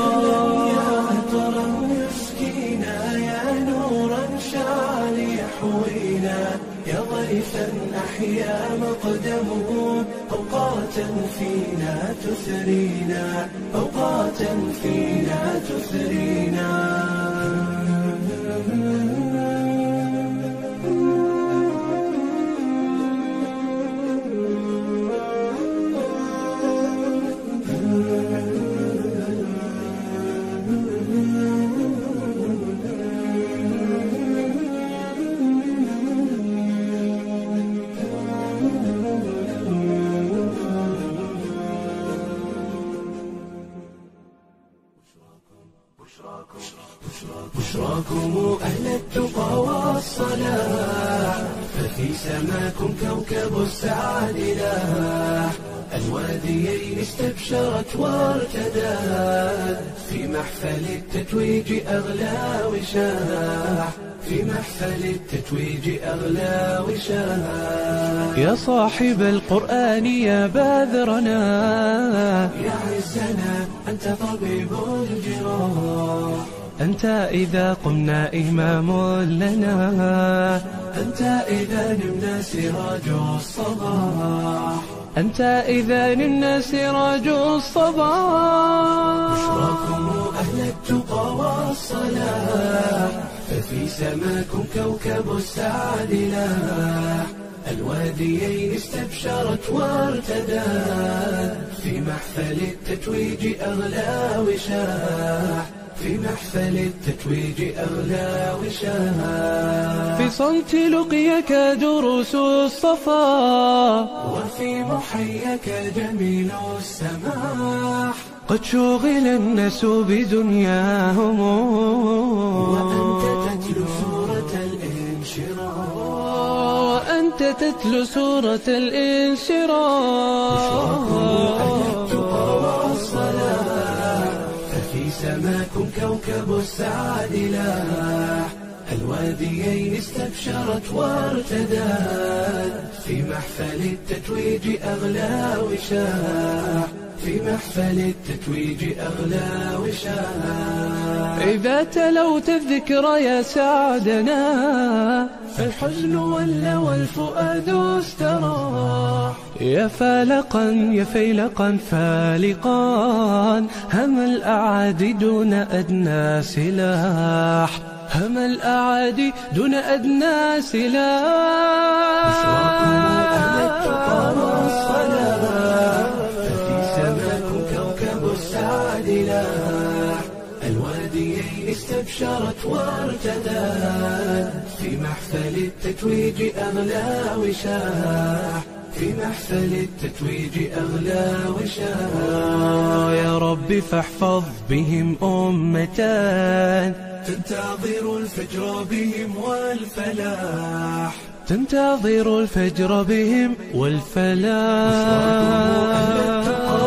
يا ضيفا أحيا مقدمه أوقاتا فينا تثرينا أوقاتا فينا تثرينا. بشراكم أهل التقى والصلاح، ففي سماكم كوكب السعاد لاح. الواديين استبشرت وارتدت في محفل التتويج أغلى وشاح في محفل التتويج أغلى وشاح. يا صاحب القرآن يا باذرنا يا عزنا أنت طبيب الجراح، أنت إذا قمنا إمام لنا، أنت إذا نمنا سراج الصباح، أنت إذا نمنا سراج الصباح. بشراكم أهل التقى والصلاح، ففي سماكم كوكب السعاد لاح. الواديين استبشرت وارتدت في محفل التتويج أغلى وشاح في محفل التتويج أغلى وشاح. في صمت لقيك دروس الصفا، وفي محيك جميل السماح. قد شغل الناس بدنياهم وأنت تتلو سورة الانشراح وأنت تتلو سورة الانشراح. في سماكم كوكب السعاد لاح. الواديين استبشرت وارتدت في محفل التتويج أغلى وشاح في محفل التتويج أغلى وشاح. إذا تلوت الذكر يا سعدنا، فالحزن ولى والفؤاد استراح. يا فالقا يا فيلقا فالقا، هم الأعادي دون أدنى سلاح هم الأعادي دون أدنى سلاح. بشراكم أهل التقى والصلاح، الفلاح. الواديين استبشرت وارتدت في محفل التتويج أغلى وشاح، في محفل التتويج أغلى وشاح. يا رب فاحفظ بهم أمة تنتظر الفجر بهم والفلاح، تنتظر الفجر بهم والفلاح.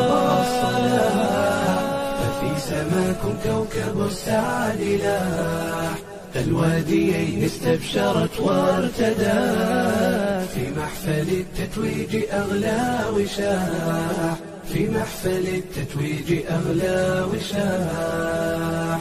ففي سماكم كوكب السعد لاح. الواديين استبشرت وارتدت في محفل التتويج أغلى وشاح، في محفل التتويج أغلى وشاح.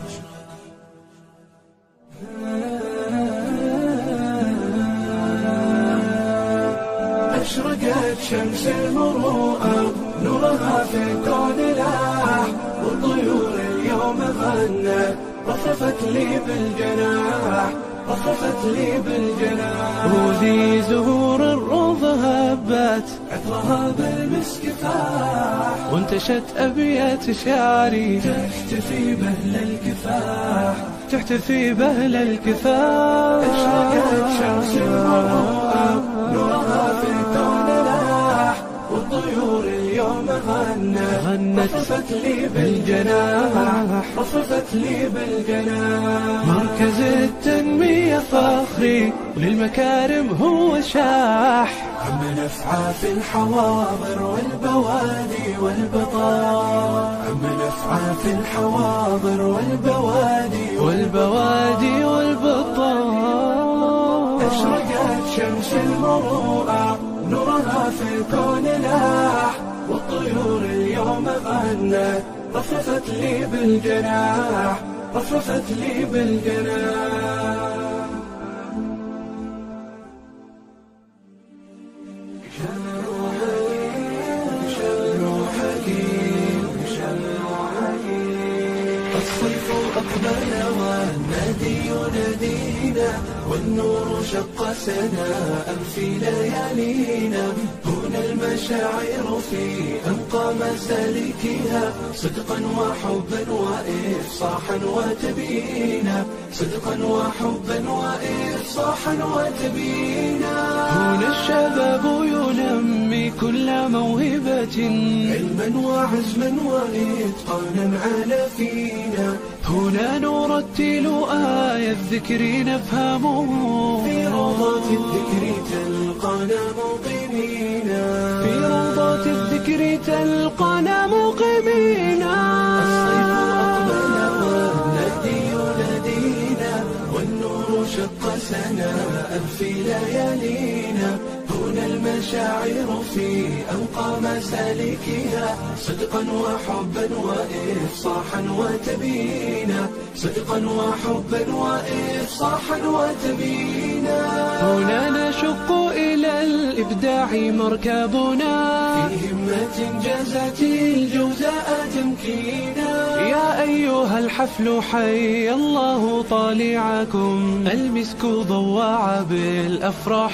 أشرقت شمس المروءة نورها في الكون لاح، والطيور اليوم غنت رفرفت لي بالجناح، رفرفت لي بالجناح. وذي زهور الروض هبت عطرها بالمسك فاح، وانتشت أبيات شعري تحتفي بهل الكفاح، تحتفي بهل الكفاح. أشرقت شمس المروءة نورها في الكون لاح، والطيور اليوم غنت رفرفت لي بالجناح، رفرفت لي بالجناح. مركز التنمية فخري للمكارم هو شاح، عم نفعى في الحواضر والبوادي والبطار، عم نفعى في الحواضر والبوادي والبوادي والبطار. أشرقت شمس المروءة نورها في الكون لاح، والطيور اليوم غنت رفرفت لي بالجناح، رفرفت لي بالجناح. الصيف أقبل والنادي ينادينا، والنور شق سناء في ليالينا. هنا المشاعر في أنقى مسالكها، صدقا وحبا وإفصاحا وتبيينا، صدقا وحبا وإفصاحا وتبيينا. هنا الشباب ينمي كل موهبة علما وعزما وإتقانا على فينا. هنا نرتل آية الذكر نفهمه، في روضات الذكر تلقانا مقيمينا، في روضات الذكر تلقانا مقيمينا. الصيف أقبل والنادي ينادينا، والنور شق سناء في ليالينا. هنا المشاعر في أنقى مسالكها، صدقا وحبا وإفصاحا وتبيينا، صدقا وحبا وإفصاحا وتبيينا. هنا نشق إلى الإبداع مركبنا، في همة جازت الجوزاء تمكينا. يا أيها الحفل حي الله طالعكم، المسك ضوع بالأفراح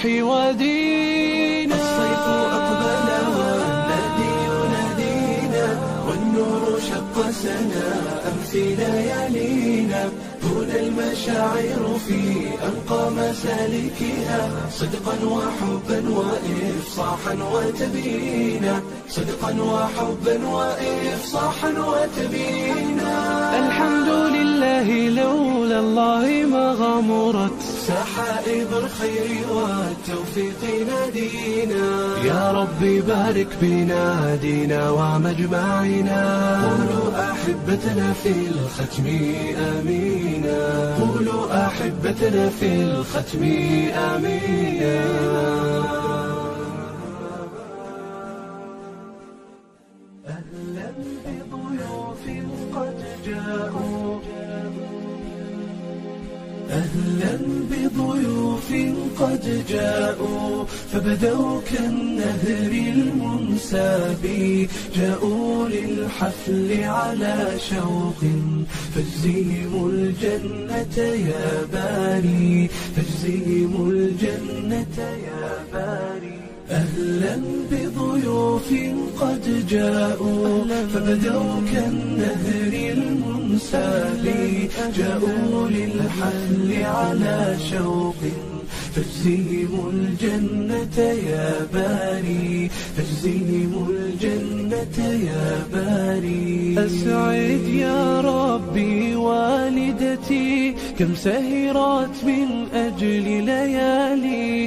ودينا. الصيف أقبل والنادي ينادينا، والنور شق سناء في ليالينا. هنا المشاعر في أنقى مسالكها، صدقا وحبا وإفصاحا وتبيينا، صدقا وحبا وإفصاحا وتبيينا. الحمد لله لولا الله ما غمرت سحائب الخير والتوفيق نادينا. يا ربي بارك بنادينا ومجمعنا. قولوا أحبتنا في الختم آمينا، قولوا أحبتنا في الختم آمين. أهلا بضيوف قد جاءوا، أهلا بضيوف قد جاءوا، فبدوا كالنهر المنساب. جاءوا للحفل على شوق، فاجزهم الجنة يا باري، فاجزهم الجنة يا باري. أهلا بضيوف قد جاءوا فبدوا كالنهر المنساب، جاءوا للحفل على شوق فاجزهم الجنة يا باري، فاجزهم الجنة يا باري. أسعد يا ربي والدتي كم سهرت من أجل ليالي،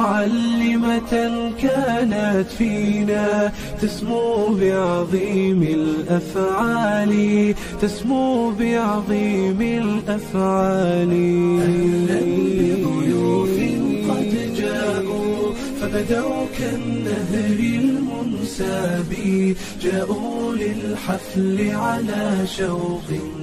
ومعلمة كانت فينا تسمو بعظيم الأفعال، تسمو بعظيم الأفعال. أهلا بضيوف قد جاءوا فبدوا كالنهر المنساب، جاءوا للحفل على شوق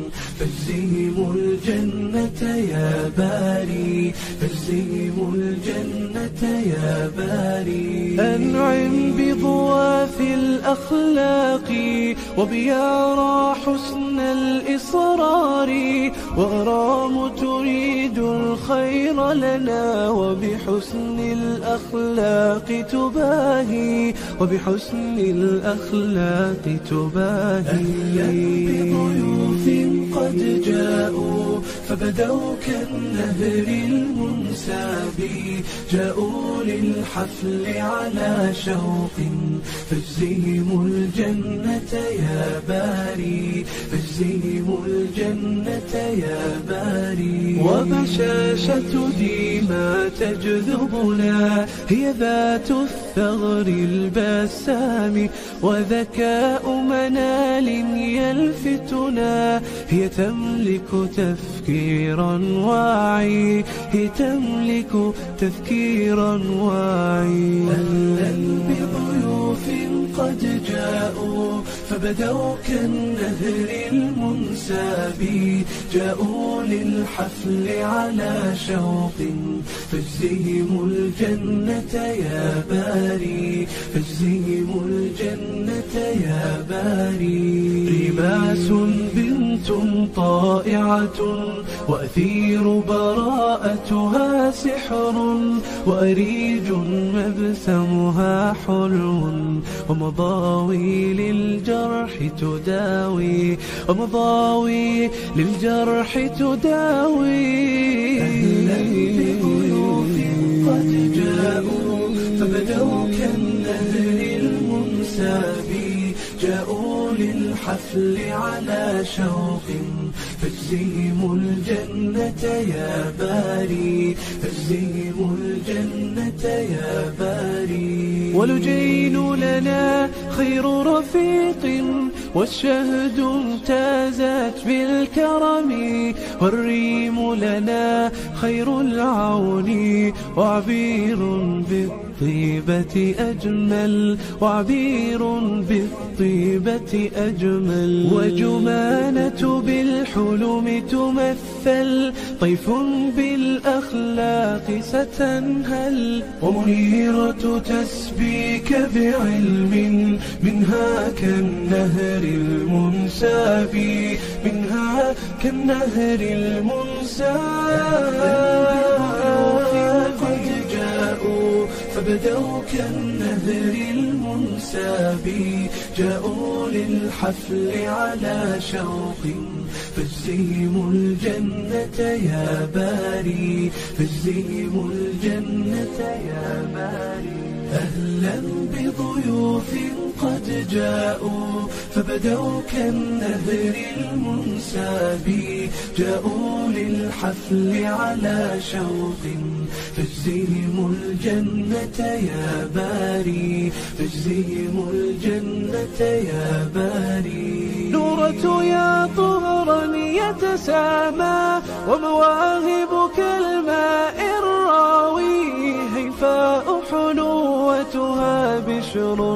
فاجزهم الجنة يا باري، فاجزهم الجنة يا باري. أنعم بضواف الأخلاق وبيارى حسن الإصرار، وغرام تريد الخير لنا وبحسن الأخلاق تباهي، وبحسن الأخلاق تباهي. أهلا بضيوف قد جاءوا فبدوا كالنهر المنساب، جاءوا للحفل على شوق فاجزهم الجنة يا باري، فاجزهم الجنة يا باري. وبشاشة ديما تجذبنا هي ذات الثغر البسام، وذكاء منال يلفتنا هي تملك تفكيرا واعي، هي تملك تفكيرا واعي. أهلا بضيوف قد جاءوا فبدوا كالنهر المنساب، جاءوا للحفل على شوق فاجزهم الجنة يا باري، فاجزهم الجنة يا باري. رماس بنت طائعة وأثير براءتها سحر، وأريج مبسمها حلو، ومضاوي للجرح تداوي، ومضاوي للجرح تداوي. أهلا بضيوف قد جاءوا فبدوا كالنهر المنساب، جاءوا للحفل على شوق فاجزهم الجنة يا باري، فاجزهم الجنة يا باري. ولجين لنا خير رفيق والشهد امتازت بالكرم، والريم لنا خير العون وعبير بالطيبة أجمل، وعبير بالطيبة أجمل. وجمانة بالحلم تمثل طيف بالأخلاق ستنهل، ومنيرة تسبيك بعلم منها كالنهر المنساب، منها كالنهر المنساب. قد جاءوا فبدوا كالنهر المنساب، جاءوا للحفل على شوق فاجزهم الجنة يا باري، فاجزهم الجنة يا باري. أهلا بضيوف قد جاءوا فبدوا كالنهر المنساب، جاءوا للحفل على شوق فاجزهم الجنة يا باري، فاجزهم الجنة يا باري. نورة يا طهرا يتسامى ومواهب كالماء الراوي، هيفاء حلوتها بشر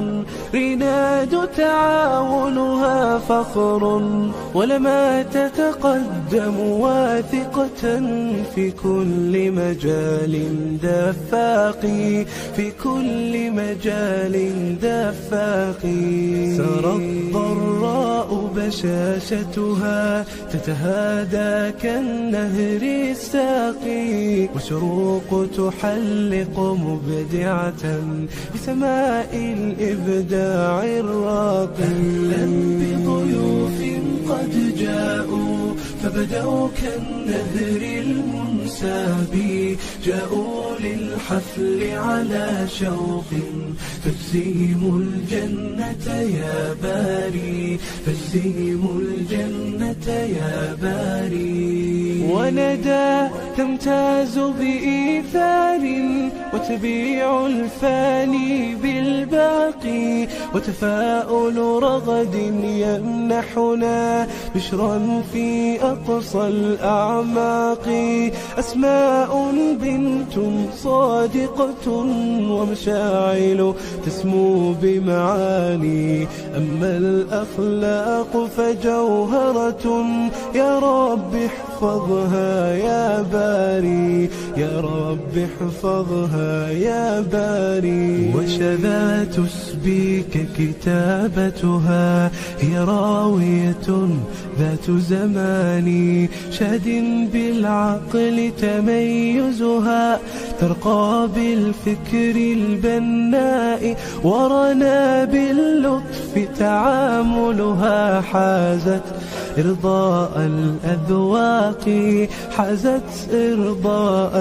رناد تعاونها فخر، ولما تتقدم واثقة في كل مجال دفاقي، في كل مجال دفاقي. سرى الضراء بشاشتها تتهادى كالنهر الساقي، وشروق تحلق مبدعة بسماء الإبداع الراقي. أهلا بضيوف قد جاءوا فبدوا كالنهر المنساب، جاءوا للحفل على شوق، فاجزهم الجنة يا باري، فاجزهم الجنة يا باري. وندى تمتاز بإيثار وتبيع الفاني بالباقي، وتفاؤل رغد يمنحنا بشرا في أقصى الأعماق. أسماء بنت صادقة ومشاعل تسمو بمعاني، أما الأخلاق فجوهرة يا رب احفظها يا باري، يا رب احفظها يا باري. وشذا تسبيك كتابتها هي راوية ذات زمان، شاد بالعقل تميزها ترقى بالفكر البناء، ورنا باللطف تعاملها، حازت إرضاء الأذواق، حازت إرضاء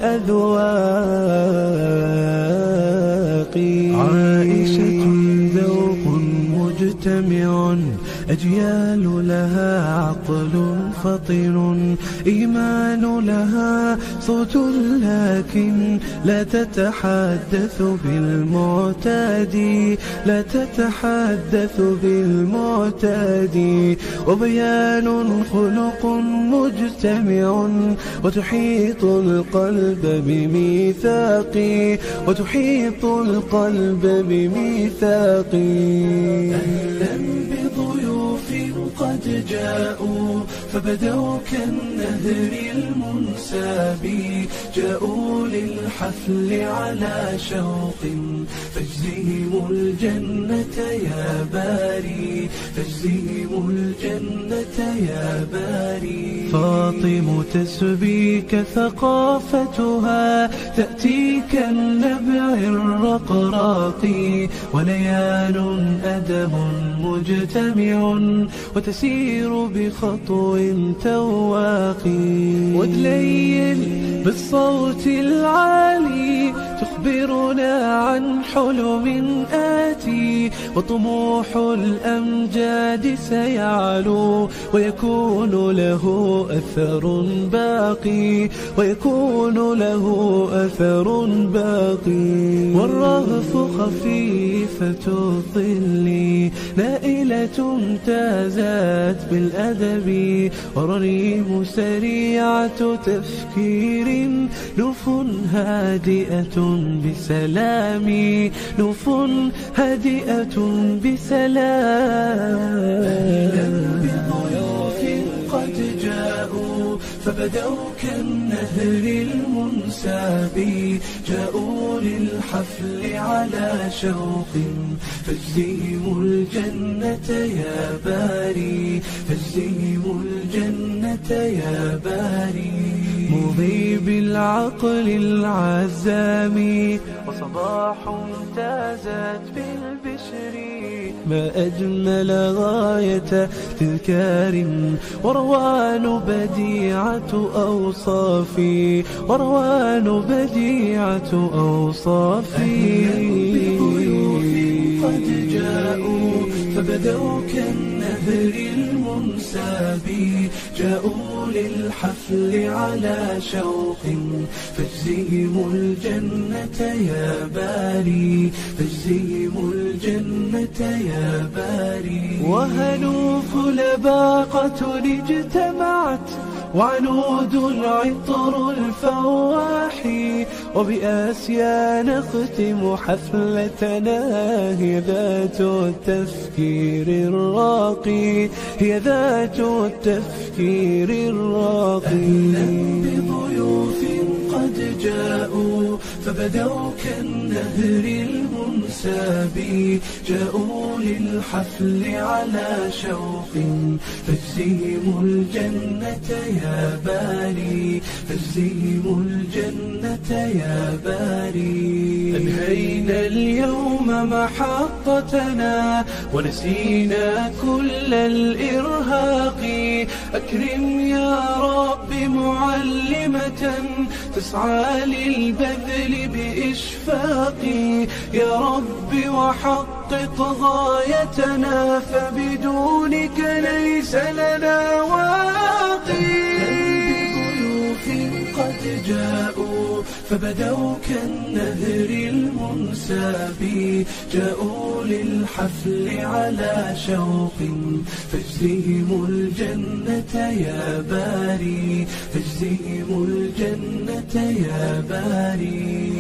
الأذواق. عائشة ذوق مجتمع، أجيال لها عقل فطن، إيمان لها صوت لكن لا تتحدث بالمعتاد، لا تتحدث بالمعتاد. وبيان خلق مجتمع، وتحيط القلب بميثاق، وتحيط القلب بميثاق. أهلا بضيوف قد جاءوا فبدوا كالنهر المنساب، جاءوا للحفل على شوق، فاجزهم الجنة يا باري، فاجزهم الجنة يا باري. فاطم تسبيك ثقافتها تأتي كالنبع الرقراق، وليان أدب مجتمع وتسير بخطو تواق. وتليل بالصوت العالي تخبرنا عن حلم آتي، وطموح الأمجاد سيعلو ويكون له أثر باقي، ويكون له أثر باقي. والرغف خفيفة الظل نائلة تازت بالأدب، والريم سريعة تفكير، نوف هادئة بسلام، نوف هادئة بسلام. بضيوف قد جاءوا فبدوا كالنهر المنساب، جاءوا للحفل على شوق، فاجزهم الجنة يا باري، فاجزهم الجنة يا باري. مضي بالعقل العزام، وصباح امتازت بالبشر، ما أجمل غاية تذكار، وروان بديعة أوصافي، وروان بديعة أوصافي. قد جاءوا فبدوا كالنهر المنساب، جاءوا للحفل على شوق، فاجزهم الجنة يا باري، فاجزهم الجنة يا باري. وهنوف لباقة اجتمعت وعنود العطر الفواحي، وبآسيا نختم حفلتنا. هي ذات التفكير الراقي، هي ذات التفكير الراقي. بضيوف قد جاءوا فبدوا كالنهر المنساب، جاءوا للحفل على شوق، فاجزهم الجنة يا باري، فاجزهم الجنة يا باري. أنهينا اليوم محطتنا ونسينا كل الإرهاق، أكرم يا رب معلمة تسعى للبذل بإشفاق، يا رب وحقق غايتنا، فبدونك ليس لنا واقي. بضيوف قد جاءوا فبدوا كالنهر المنساب، جاءوا للحفل على شوق، فاجزهم الجنة يا باري، فاجزهم الجنة يا باري.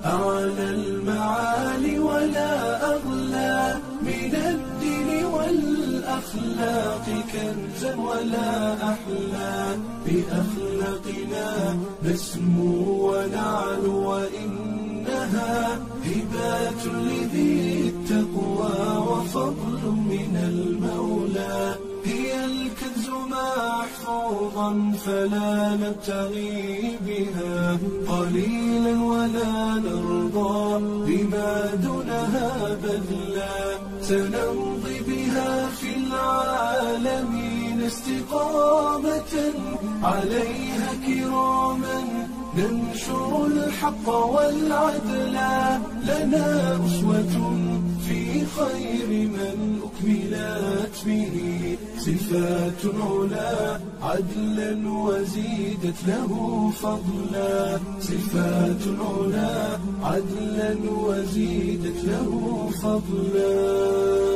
أعلى المعالي ولا أغلى من الدين والأخلاق كنزا ولا أحلى بأخلاقنا نسمو ونعلو وإنها هبات لذي التقوى وفضل من المولى هي الكنز محفوظا فلا نبتغي بها قليلا ولا نرضى بما دونها بذلا سنمضي بها في العالمين استقامة عليها كراما ننشر الحق والعدل لنا أسوة في خير من أكملت به صفات علا عدلا وزيدت له فضلا صفات علا عدلا وزيدت له فضلا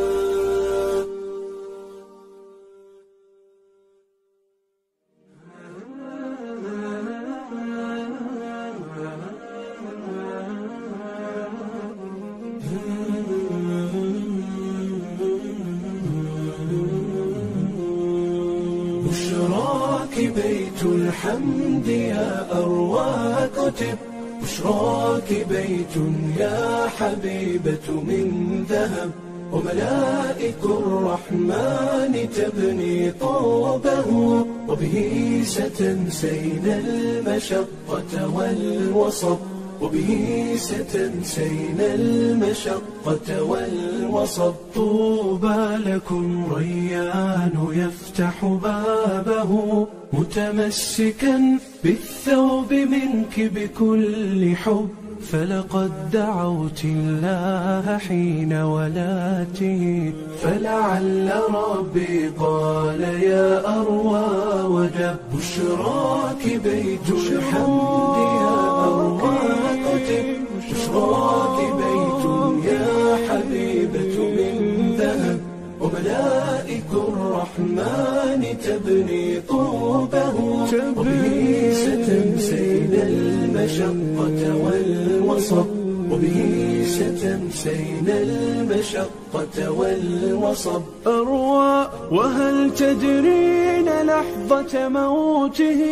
بشراك بيت الحمد يا أروى كتب بشراك بيت يا حبيبة من ذهب وملائك الرحمن تبني طوبه وبه ستنسين المشقة والوصب وبه ستنسين المشقة والوصب طوبى لكم ريان يفتح بابه متمسكا بالثوب منك بكل حب فلقد دعوت الله حين ولاته فلعل ربي قال يا أروى وجب بشراك بيت الحمد يا أروى كتب بشراك بيت يا حبيبة من ذهب وملائك الرحمن تبني طوبه وبه ستنسين المشقة والوصب وبه ستنسين المشقة والوصب أروى وهل تدرين لحظة موته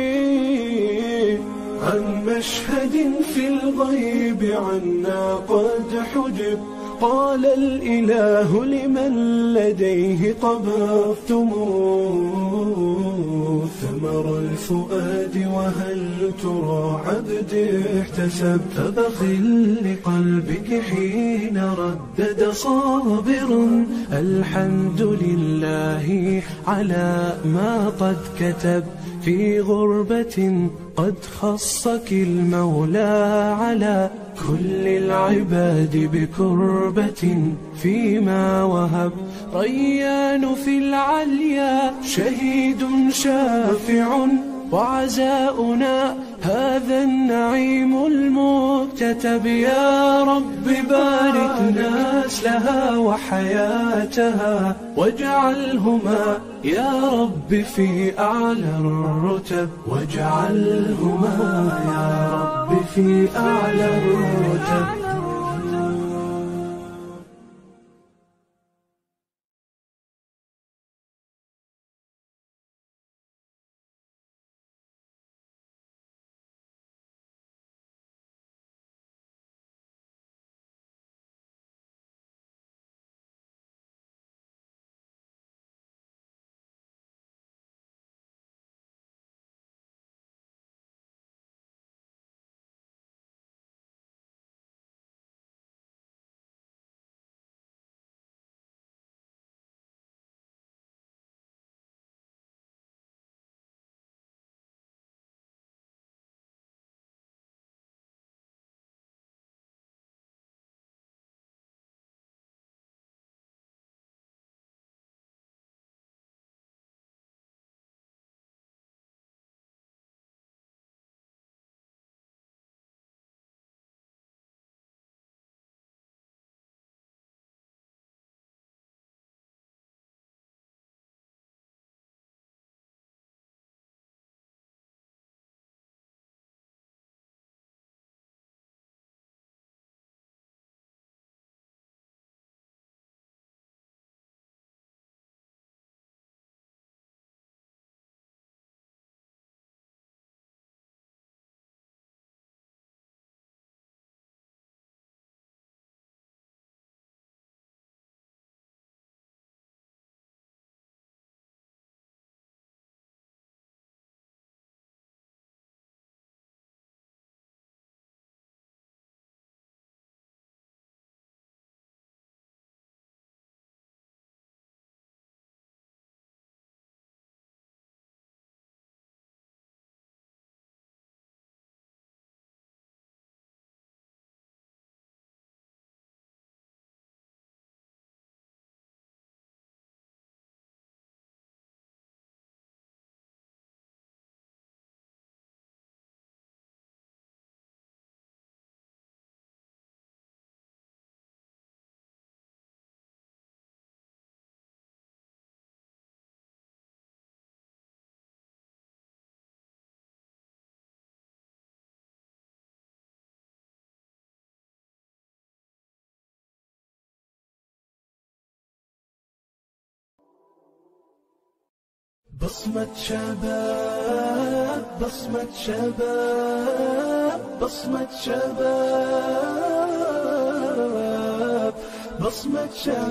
عن مشهد في الغيب عنا قد حجب قال الإله لمن لديه طبختموه ثمر الفؤاد وهل ترى عبد احتسب فبخل لقلبك حين ردد صابرا الحمد لله على ما قد كتب في غربة قد خصك المولى على كل العباد بكربة فيما وهب ريان في العليا شهيد شافع وعزاؤنا هذا النعيم المكتتب يا رب بارك نسلها وحياتها واجعلهما يا رب في أعلى الرتب واجعلهما يا رب في أعلى الرتب. بصمة شباب، بصمة شباب، بصمة شباب، بصمة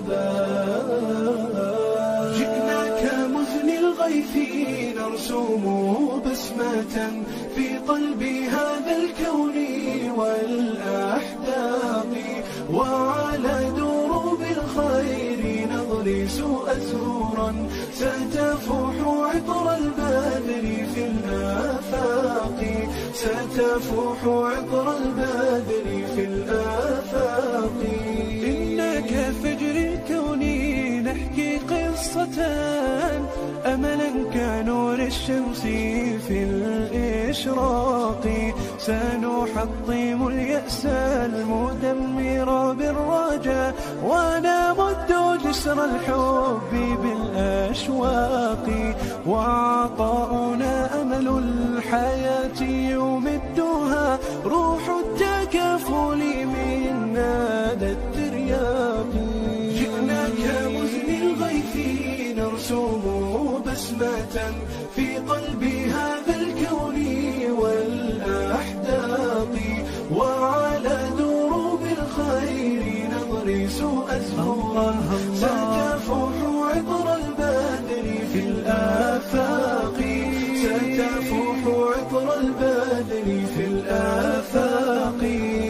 شباب. جئنا كمزن الغيث نرسم بسمة في قلب هذا الكون والأحداق، وعلى دروب الخير نغرس أزهورا ستفوح عطر البدر في الآفاق، ستفوح عطر البدر في الآفاق. إنا كفجر الكون نحكي قصة أملا كنور الشمس في الإشراق، سنحطم اليأس المدمر بالرجاء، ونمد جسر الحب بالأشواق، وعطاؤنا أمل الحياة يمدها روح التكافل من نادى الترياق. جئنا كمزن الغيث نرسم بسمة في قلب هذا الكون والأحداق، وعلى دروب الخير نغرس أزهورا ستفوح عطر البدر في الآفاق، ستفوح عطر البدر في الآفاق.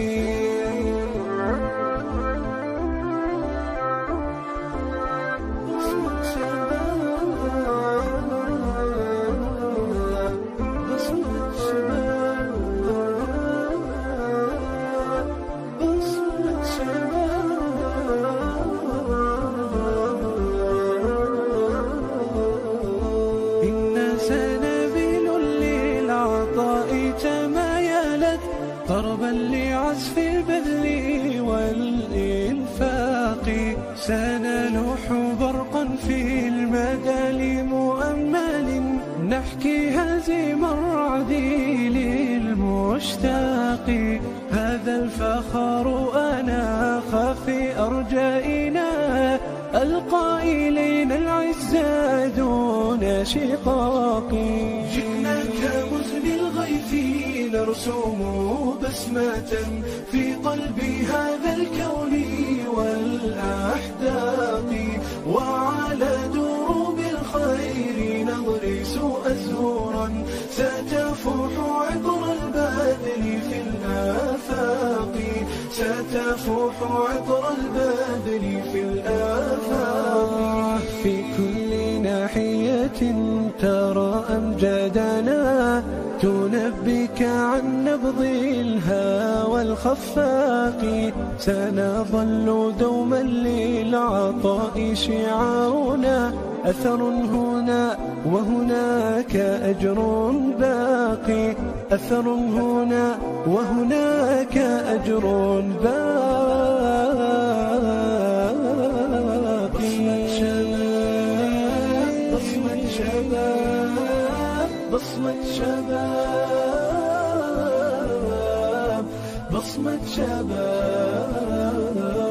ضربا لعزف البذل والإنفاق، سنلوح برقا في المدى لمؤمل، نحكي هزيم الرعد للمشتاق. هذا الفخر أناخ في أرجائنا، القائلين العزة دون شقاق. جئنا كمزن الغيث نرسم بسمة في قلب هذا الكون والأحداق، وعلى دروب الخير نغرس أزهورا ستفوح عطر البدر في الآفاق، ستفوح عطر البدر في الآفاق. في كل ناحية ترى أمجادنا تنبك عن نبض الهوى الخفاق، سنظل دوما للعطاء شعارنا، أثر هنا وهناك أجر باقي، أثر هنا وهناك أجر باقي. بصمة شباب، بصمة شباب، بصمة شباب.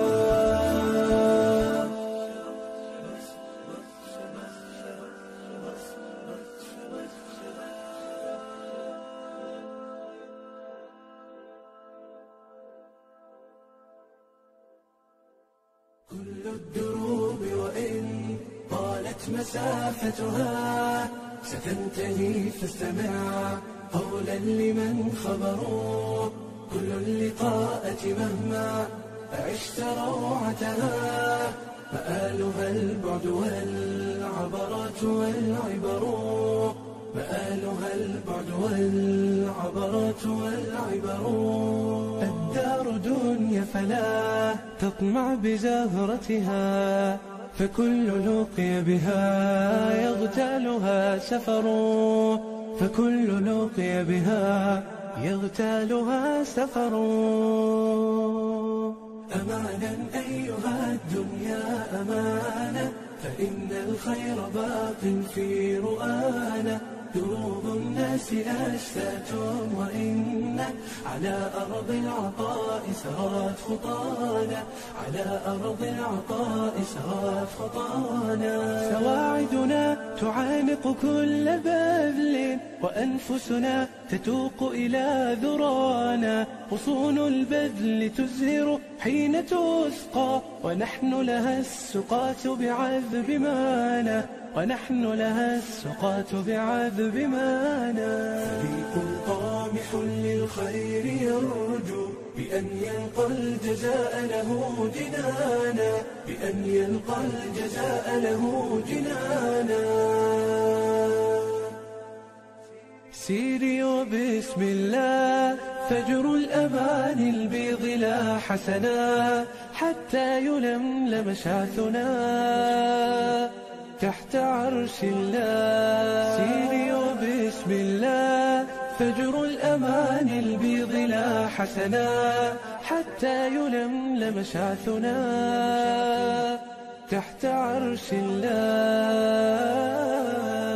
كل الدروب وإن طالت مسافتها ستنتهي، فاستمع قولا لمن خبروا. كل اللقاءة مهما عشت روعتها، مآلها البعد والعبرات والعبر، مآلها البعد والعبرات والعبر. الدار دنيا فلا تطمع بزهرتها، فكل لقي بها يغتالها سفر، فكل لقي بها يغتالها سفر. أمانا أيها الدنيا أمانة، فإن الخير باق في رؤانا، دروب الناس أشتات وإن على أرض العطاء سرت خطانا، على أرض العطاء سرت خطانا. سواعدنا تعانق كل بذل، وأنفسنا تتوق إلى ذرانا. غصون البذل تزهر حين تسقى، ونحن لها السقاة بعذب مانا، ونحن لها السقاة بعذب مانا. فريق طامح للخير يرجو بأن يلقى الجزاء له جنانا، بأن يلقى الجزاء له جنانا. سيري وبسم الله فجر الأمان البيض لا حسنا، حتى يلملم شعثنا تحت عرش الله. سيري وبسم الله فجر الأمان البيض لا حسنا، حتى يلملم شعثنا تحت عرش الله.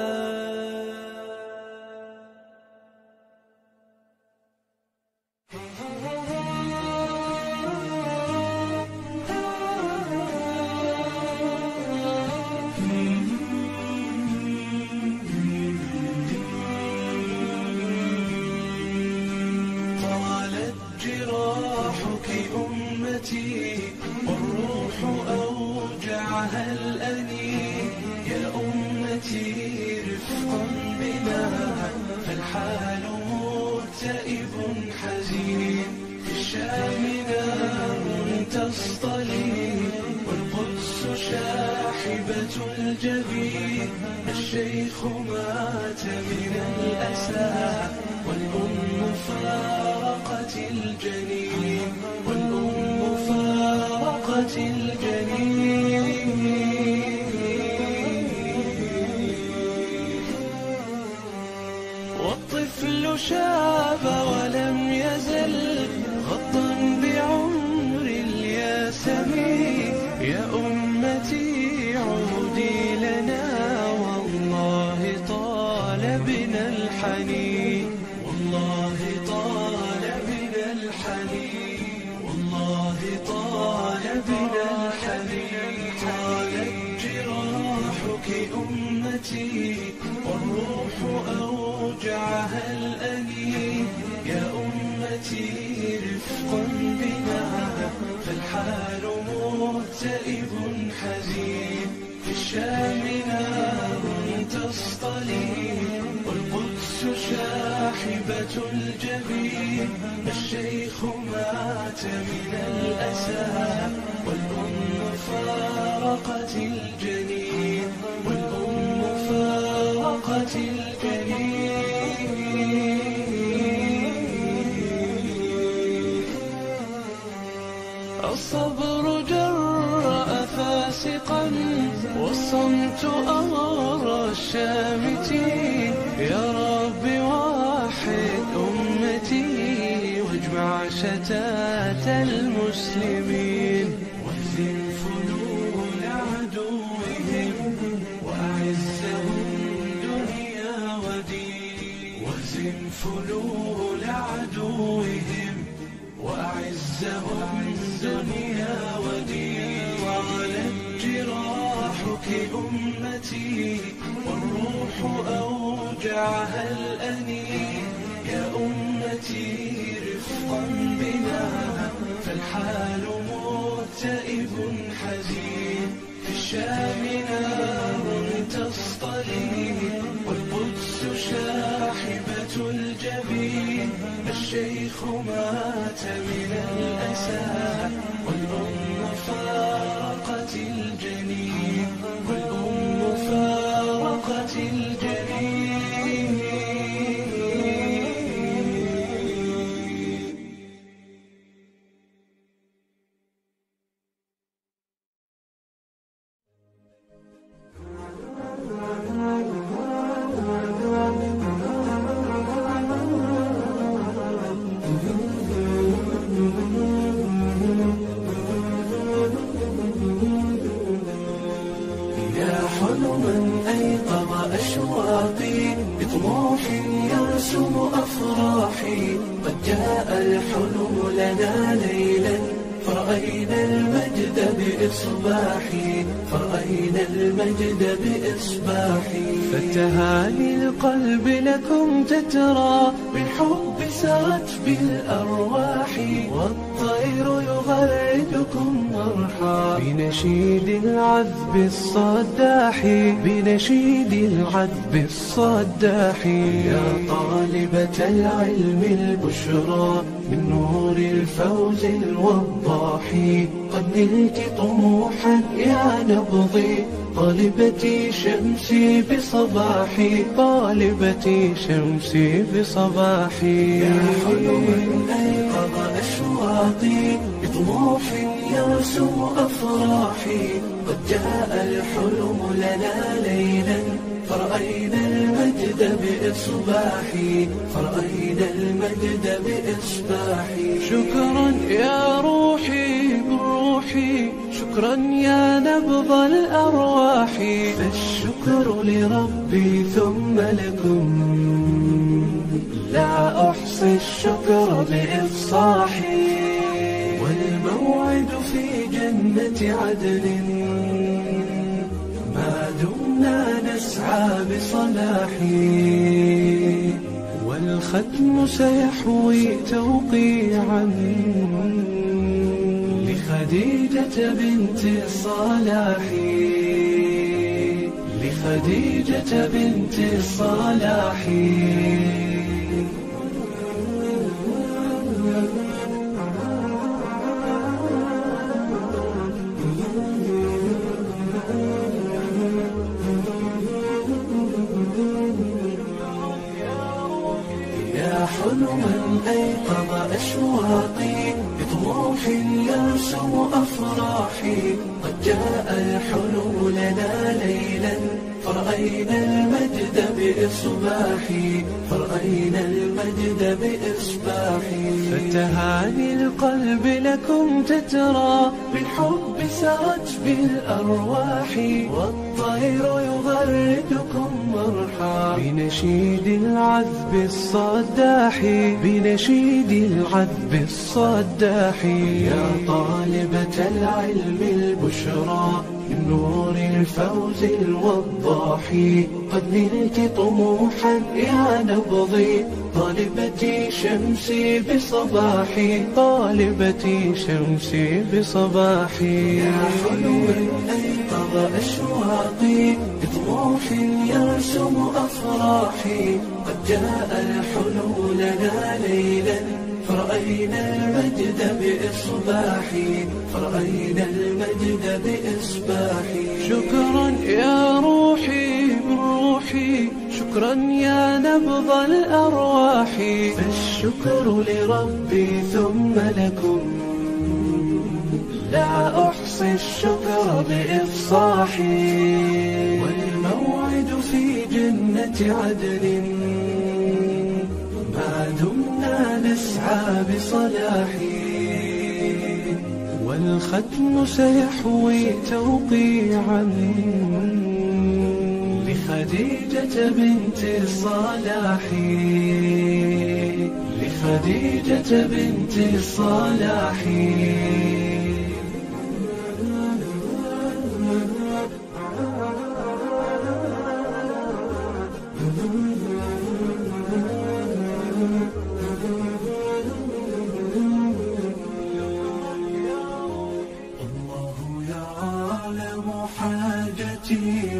جراحك أمتي والروح أوجعها الأنين، يا أمتي رفقا بنا فالحال مكتئب حزين. في الشام نار تصطلي والقدس شاحبة الجبين، الشيخ مات من الأسى والأم فارقت الجنين، والأم فارقت الجنين. والطفل شاب ولم يزل غطا بعمر الياسمين، يا أمتي عودي لنا والله طال بنا الحنين، والله طال بنا الحنين، والله طال بنا الحنين. طالت جراحك أمتي والروح أوجعها الأنين، يا أمتي رفقا بنا فالحال مكتئب حزين. في الشام نار تصطلي والقدس شاحبة الجبين، الشيخ مات من الأسى والأم فارقت الجنين، والأم فارقت الجنين. الصبر جرأ فاسقا والصمت أمر الشامتين، يا رب واحد أمتي واجمع شتات المسلمين. واهزم فلول عدوهم وأعزهم دنيا ودين، واهزم فلول عدوهم وأعزهم دنيا ودين. طالت جراحك أمتي والروح أوجعها الأنين، يا أمتي رفقا بنا فالحال مكتئب حزين. في الشام نار تصطلي والقدس شاحبة الجبين، الشيخ مات من الأسى والأم فارقت الجنين، والأم فارقت الجنين. Mm-hmm. صاحي قد جاء الحلم لنا ليلا فرأينا المجد بإصباحي فرأينا المجد بإصباحي فتهاني القلب لكم تترى بالحب سرت بالأرواح والطير يغردكم مرحا بنشيد العذب الصداح بنشيد العذب الصداح يا طالبة العلم البشرى من نور الفوز الوضاح قد نلت طموحا يا نبضي طالبتي شمسي بصباحي طالبتي شمسي بصباحي يا حلم أيقظ أشواقي بطموح يرسم أفراحي قد جاء الحلم لنا ليلا فرأينا المجد بإصباحي فرأينا المجد بإصباحي شكرا يا روحي بالروحي شكرا يا نبض الأرواح فالشكر لربي ثم لكم لا أحصي الشكر بإفصاحي والموعد في جنة عدن ما دمنا نسعى بصلاحي والختم سيحوي توقيعا لخديجة بنت الصلاح لخديجة بنت الصلاح يا حلما أيقظ أشواقي بطموح يرسم أفراحي قد جاء الحلم لنا ليلا فرأينا المجد بإصباحي فرأينا المجد بإصباحي فتهاني القلب لكم تترى بالحب سرت بالأرواح والطير يغردكم مرحا بنشيد العذب الصداح بنشيد العذب الصداح يا طالبة العلم البشرى من نور الفوز الوضاح قد نلت طموحا يا نبضي طالبتي شمسي بصباحي طالبتي شمسي بصباحي يا حلما أيقظ أشواقي بطموح يرسم أفراحي قد جاء الحلم لنا ليلا فرأينا المجد بإصباحي فرأينا المجد بإصباحي شكرا يا روحي بالروحي شكرا يا نبض الأرواح فالشكر لربي ثم لكم لا أحصي الشكر بإفصاحي والموعد في جنة عدن ما دمنا نسعى بصلاحي والختم سيحوي توقيعا لخديجة بنت الصلاح لخديجة بنت الصلاح حاجتي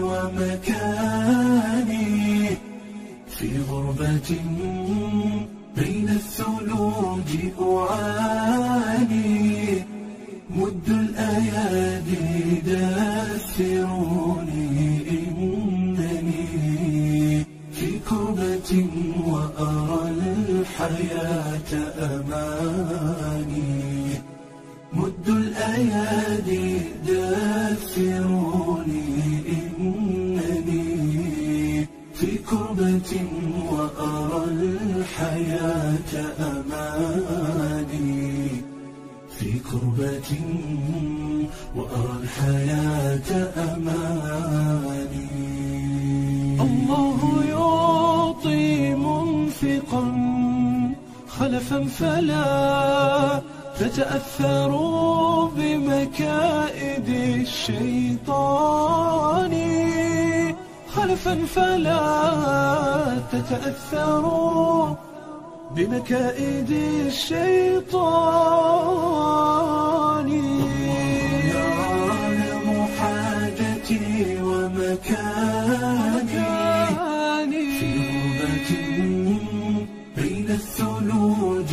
ومكاني في غربة بين الثلوج أعاني مد الأيادي دثروني إنني في كربة وأرى الحياة أماني مد الأيادي دثروني إنني في كربة وأرى الحياة أماني في كربة وأرى الحياة أماني الله يعطي منفقا خلفا فلا تتأثروا بمكائد الشيطان، خلفا فلا تتأثروا بمكائد الشيطان. يعلم حاجتي ومكاني في غربة بين الثلوج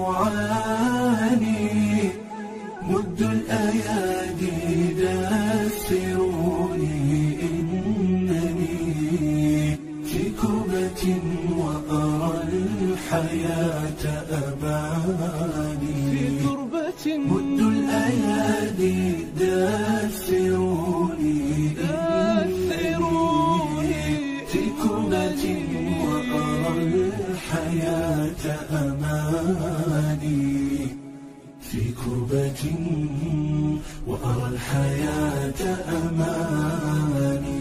أعاني، مد الأيادي دثروني إنني في كربة وأرى الحياة أباني. في كربة مد الأيادي دثروني دثروني في كربة وأرى الحياة أماني. في كربة وأرى الحياة أماني.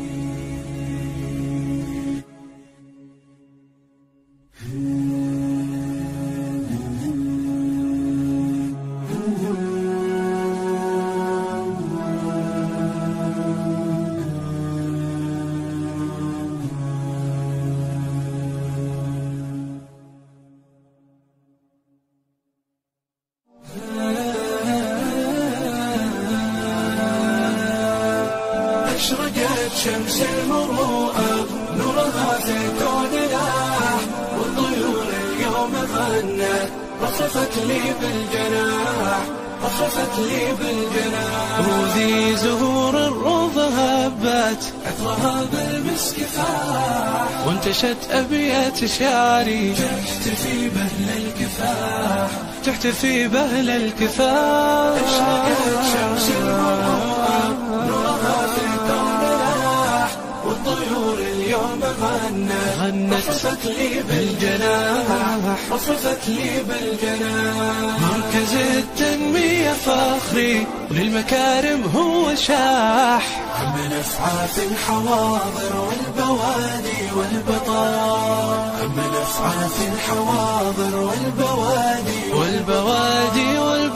أشرقت شمس المروءة نورها في كوننا، والطيور اليوم غنت رصفت لي بالجناح، رصفت لي بالجناح. وذي زهور الروضة هبت عطرها بالمسك فاح، وانتشت أبيات شعري تحتفي بهل الكفاح، تحتفي بهل الكفاح. أشرقت شمس المروءة نورها في كوننا، والطيور اليوم غنت رصفت لي بالجناح، رصفت لي بالجناح. مركز التنمية فخري وللمكارم هو شاح، عم نسعى في الحواضر والبوادي والبطار، عم نسعى في الحواضر والبوادي والبوادي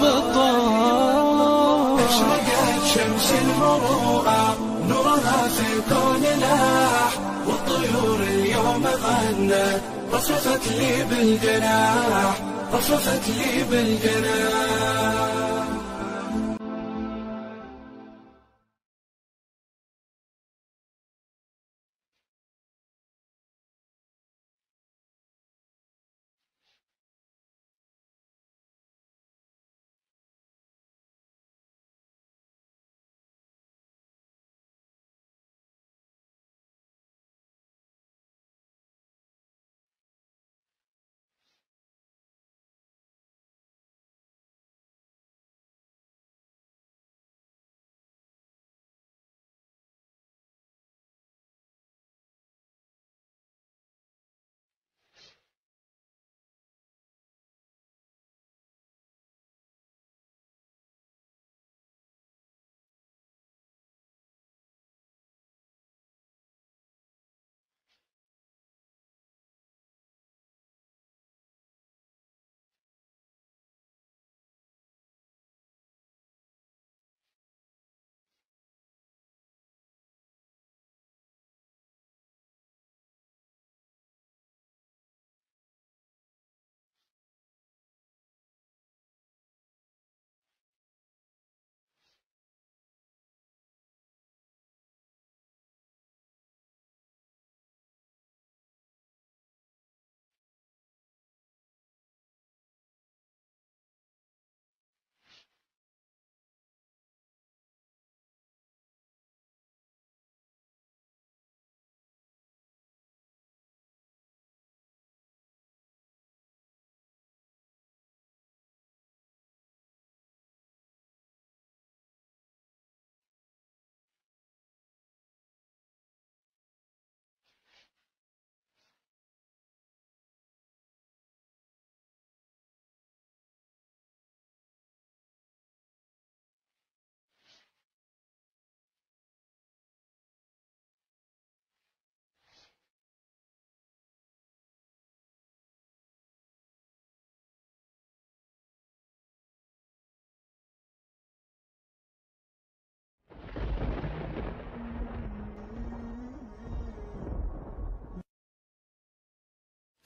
والبطار. أشرقت شمس المروءة نورها في الكون لاح، والطيور اليوم غنت رصفت لي بالجناح، رصفت لي بالجناح.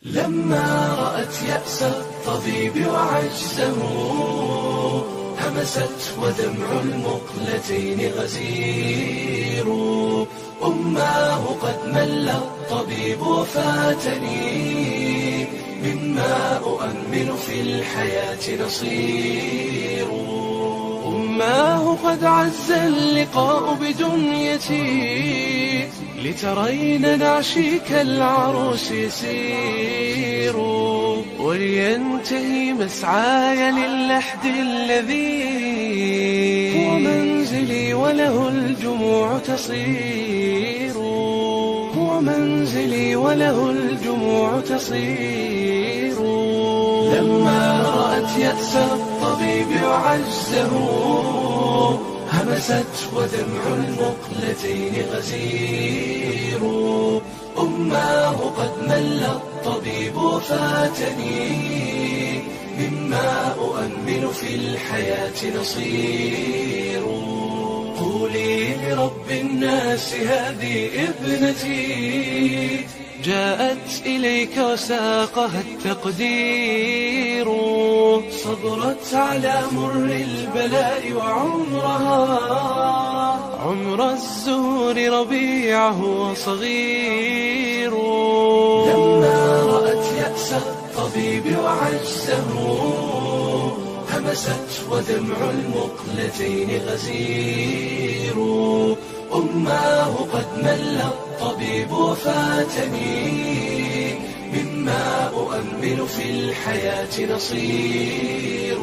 لما رأت يأس الطبيب وعجزه همست ودمع المقلتين غزير. أماه قد مل الطبيب وفاتني مما أؤمل في الحياة نصير. أماه قد عز اللقاء بدنيتي لترين نعشي كالعروس يسير. ولينتهي مسعاي للحد الذي هو منزلي وله الجموع تصير. هو منزلي وله الجموع تصير. لما رأت يأس الطبيب وعجزه همست ودمع المقلتين غزير. أماه قد مل الطبيب وفاتني مما أؤمل في الحياة نصير. قولي لرب الناس هذه ابنتي جاءت إليك وساقها التقدير. صبرت على مر البلاء وعمرها عمر الزهور ربيعه وصغير. لما رأت يأس الطبيب وعجزه همست ودمع المقلتين غزير. أماه قد مل الطبيب وفاتني مما أؤمل في الحياة نصير.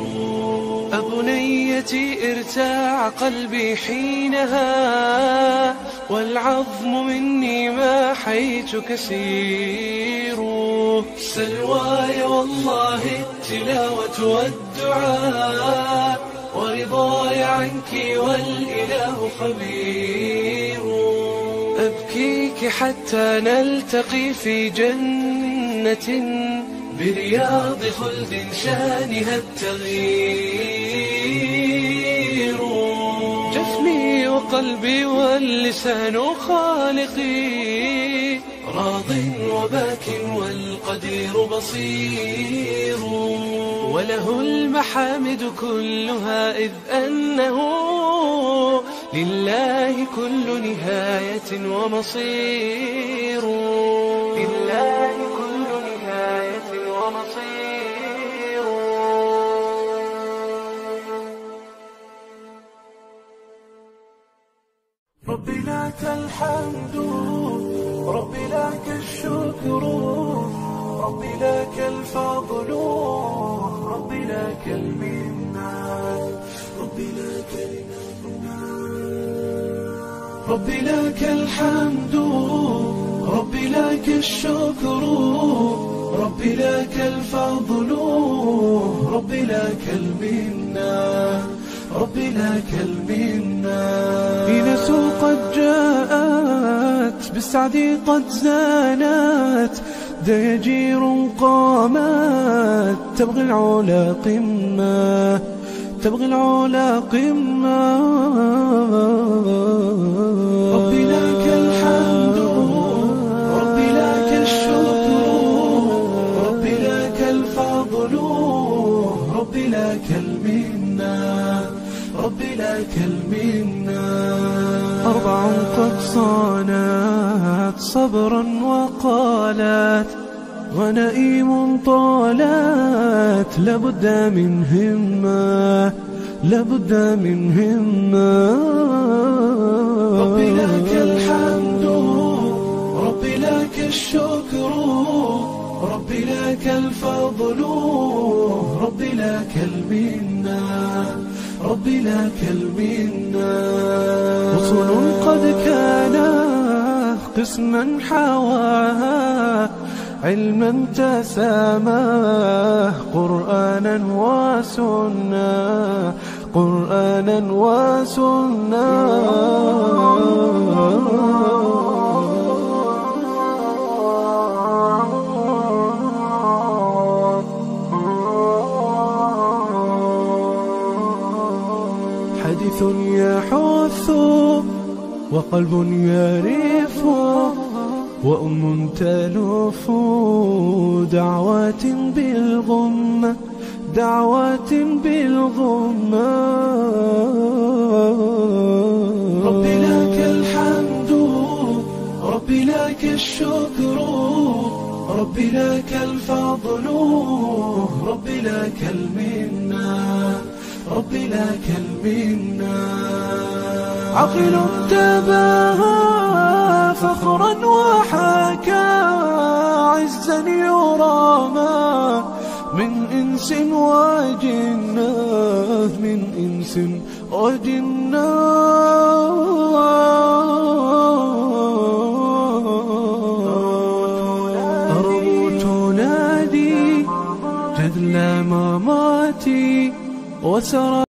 أبنيتي ارتاع قلبي حينها والعظم مني ما حيت كسير. سلواي والله التلاوة والدعاء ورضاي عنك والإله خبير. أبكيك حتى نلتقي في جنة برياض خلد شانها التغيير. جفني وقلبي واللسان خالقي راض وباك والقدير بصير. وله المحامد كلها إذ أنه لله كل نهاية ومصير. لله كل نهاية ومصير. ربي لك الحمد ربي لك الشكر ربي لك الفضل ربي لك المنة ربي لك المنة ربي لك الحمد ربي لك الشكر ربي لك الفضل ربي لك المنة ربي لك المنة. إنس قد جاءت بالسعد قد زانت دياجير قامت تبغي العلا قمة تبغي العلا قمة. ربي لك الحمد ربي لك الشكر ربي لك الفضل ربي لك المنة ربي لك المنة. أربع قد صانت صبرا وقالت ونئيم طالت لابد من همة لابد من همة. ربي لك الحمد ربي لك الشكر ربي لك الفضل ربي لك المنة ربي لك المنة. رسل قد كانت قسما حواها علما تساماه قرآنا وسنة قرآنا وسنة. حديث يحث وقلب يرف وأم تلف دعوات بالغمة دعوات بالغمة. ربي لك الحمد ربي لك الشكر ربي لك الفضل ربي لك المنة ربي لك المنة. عقل تباهى فخرا وحكى عزا يرامى من إنس وجنة من إنس وجنة. أروت نادي جذل مماتي وسرى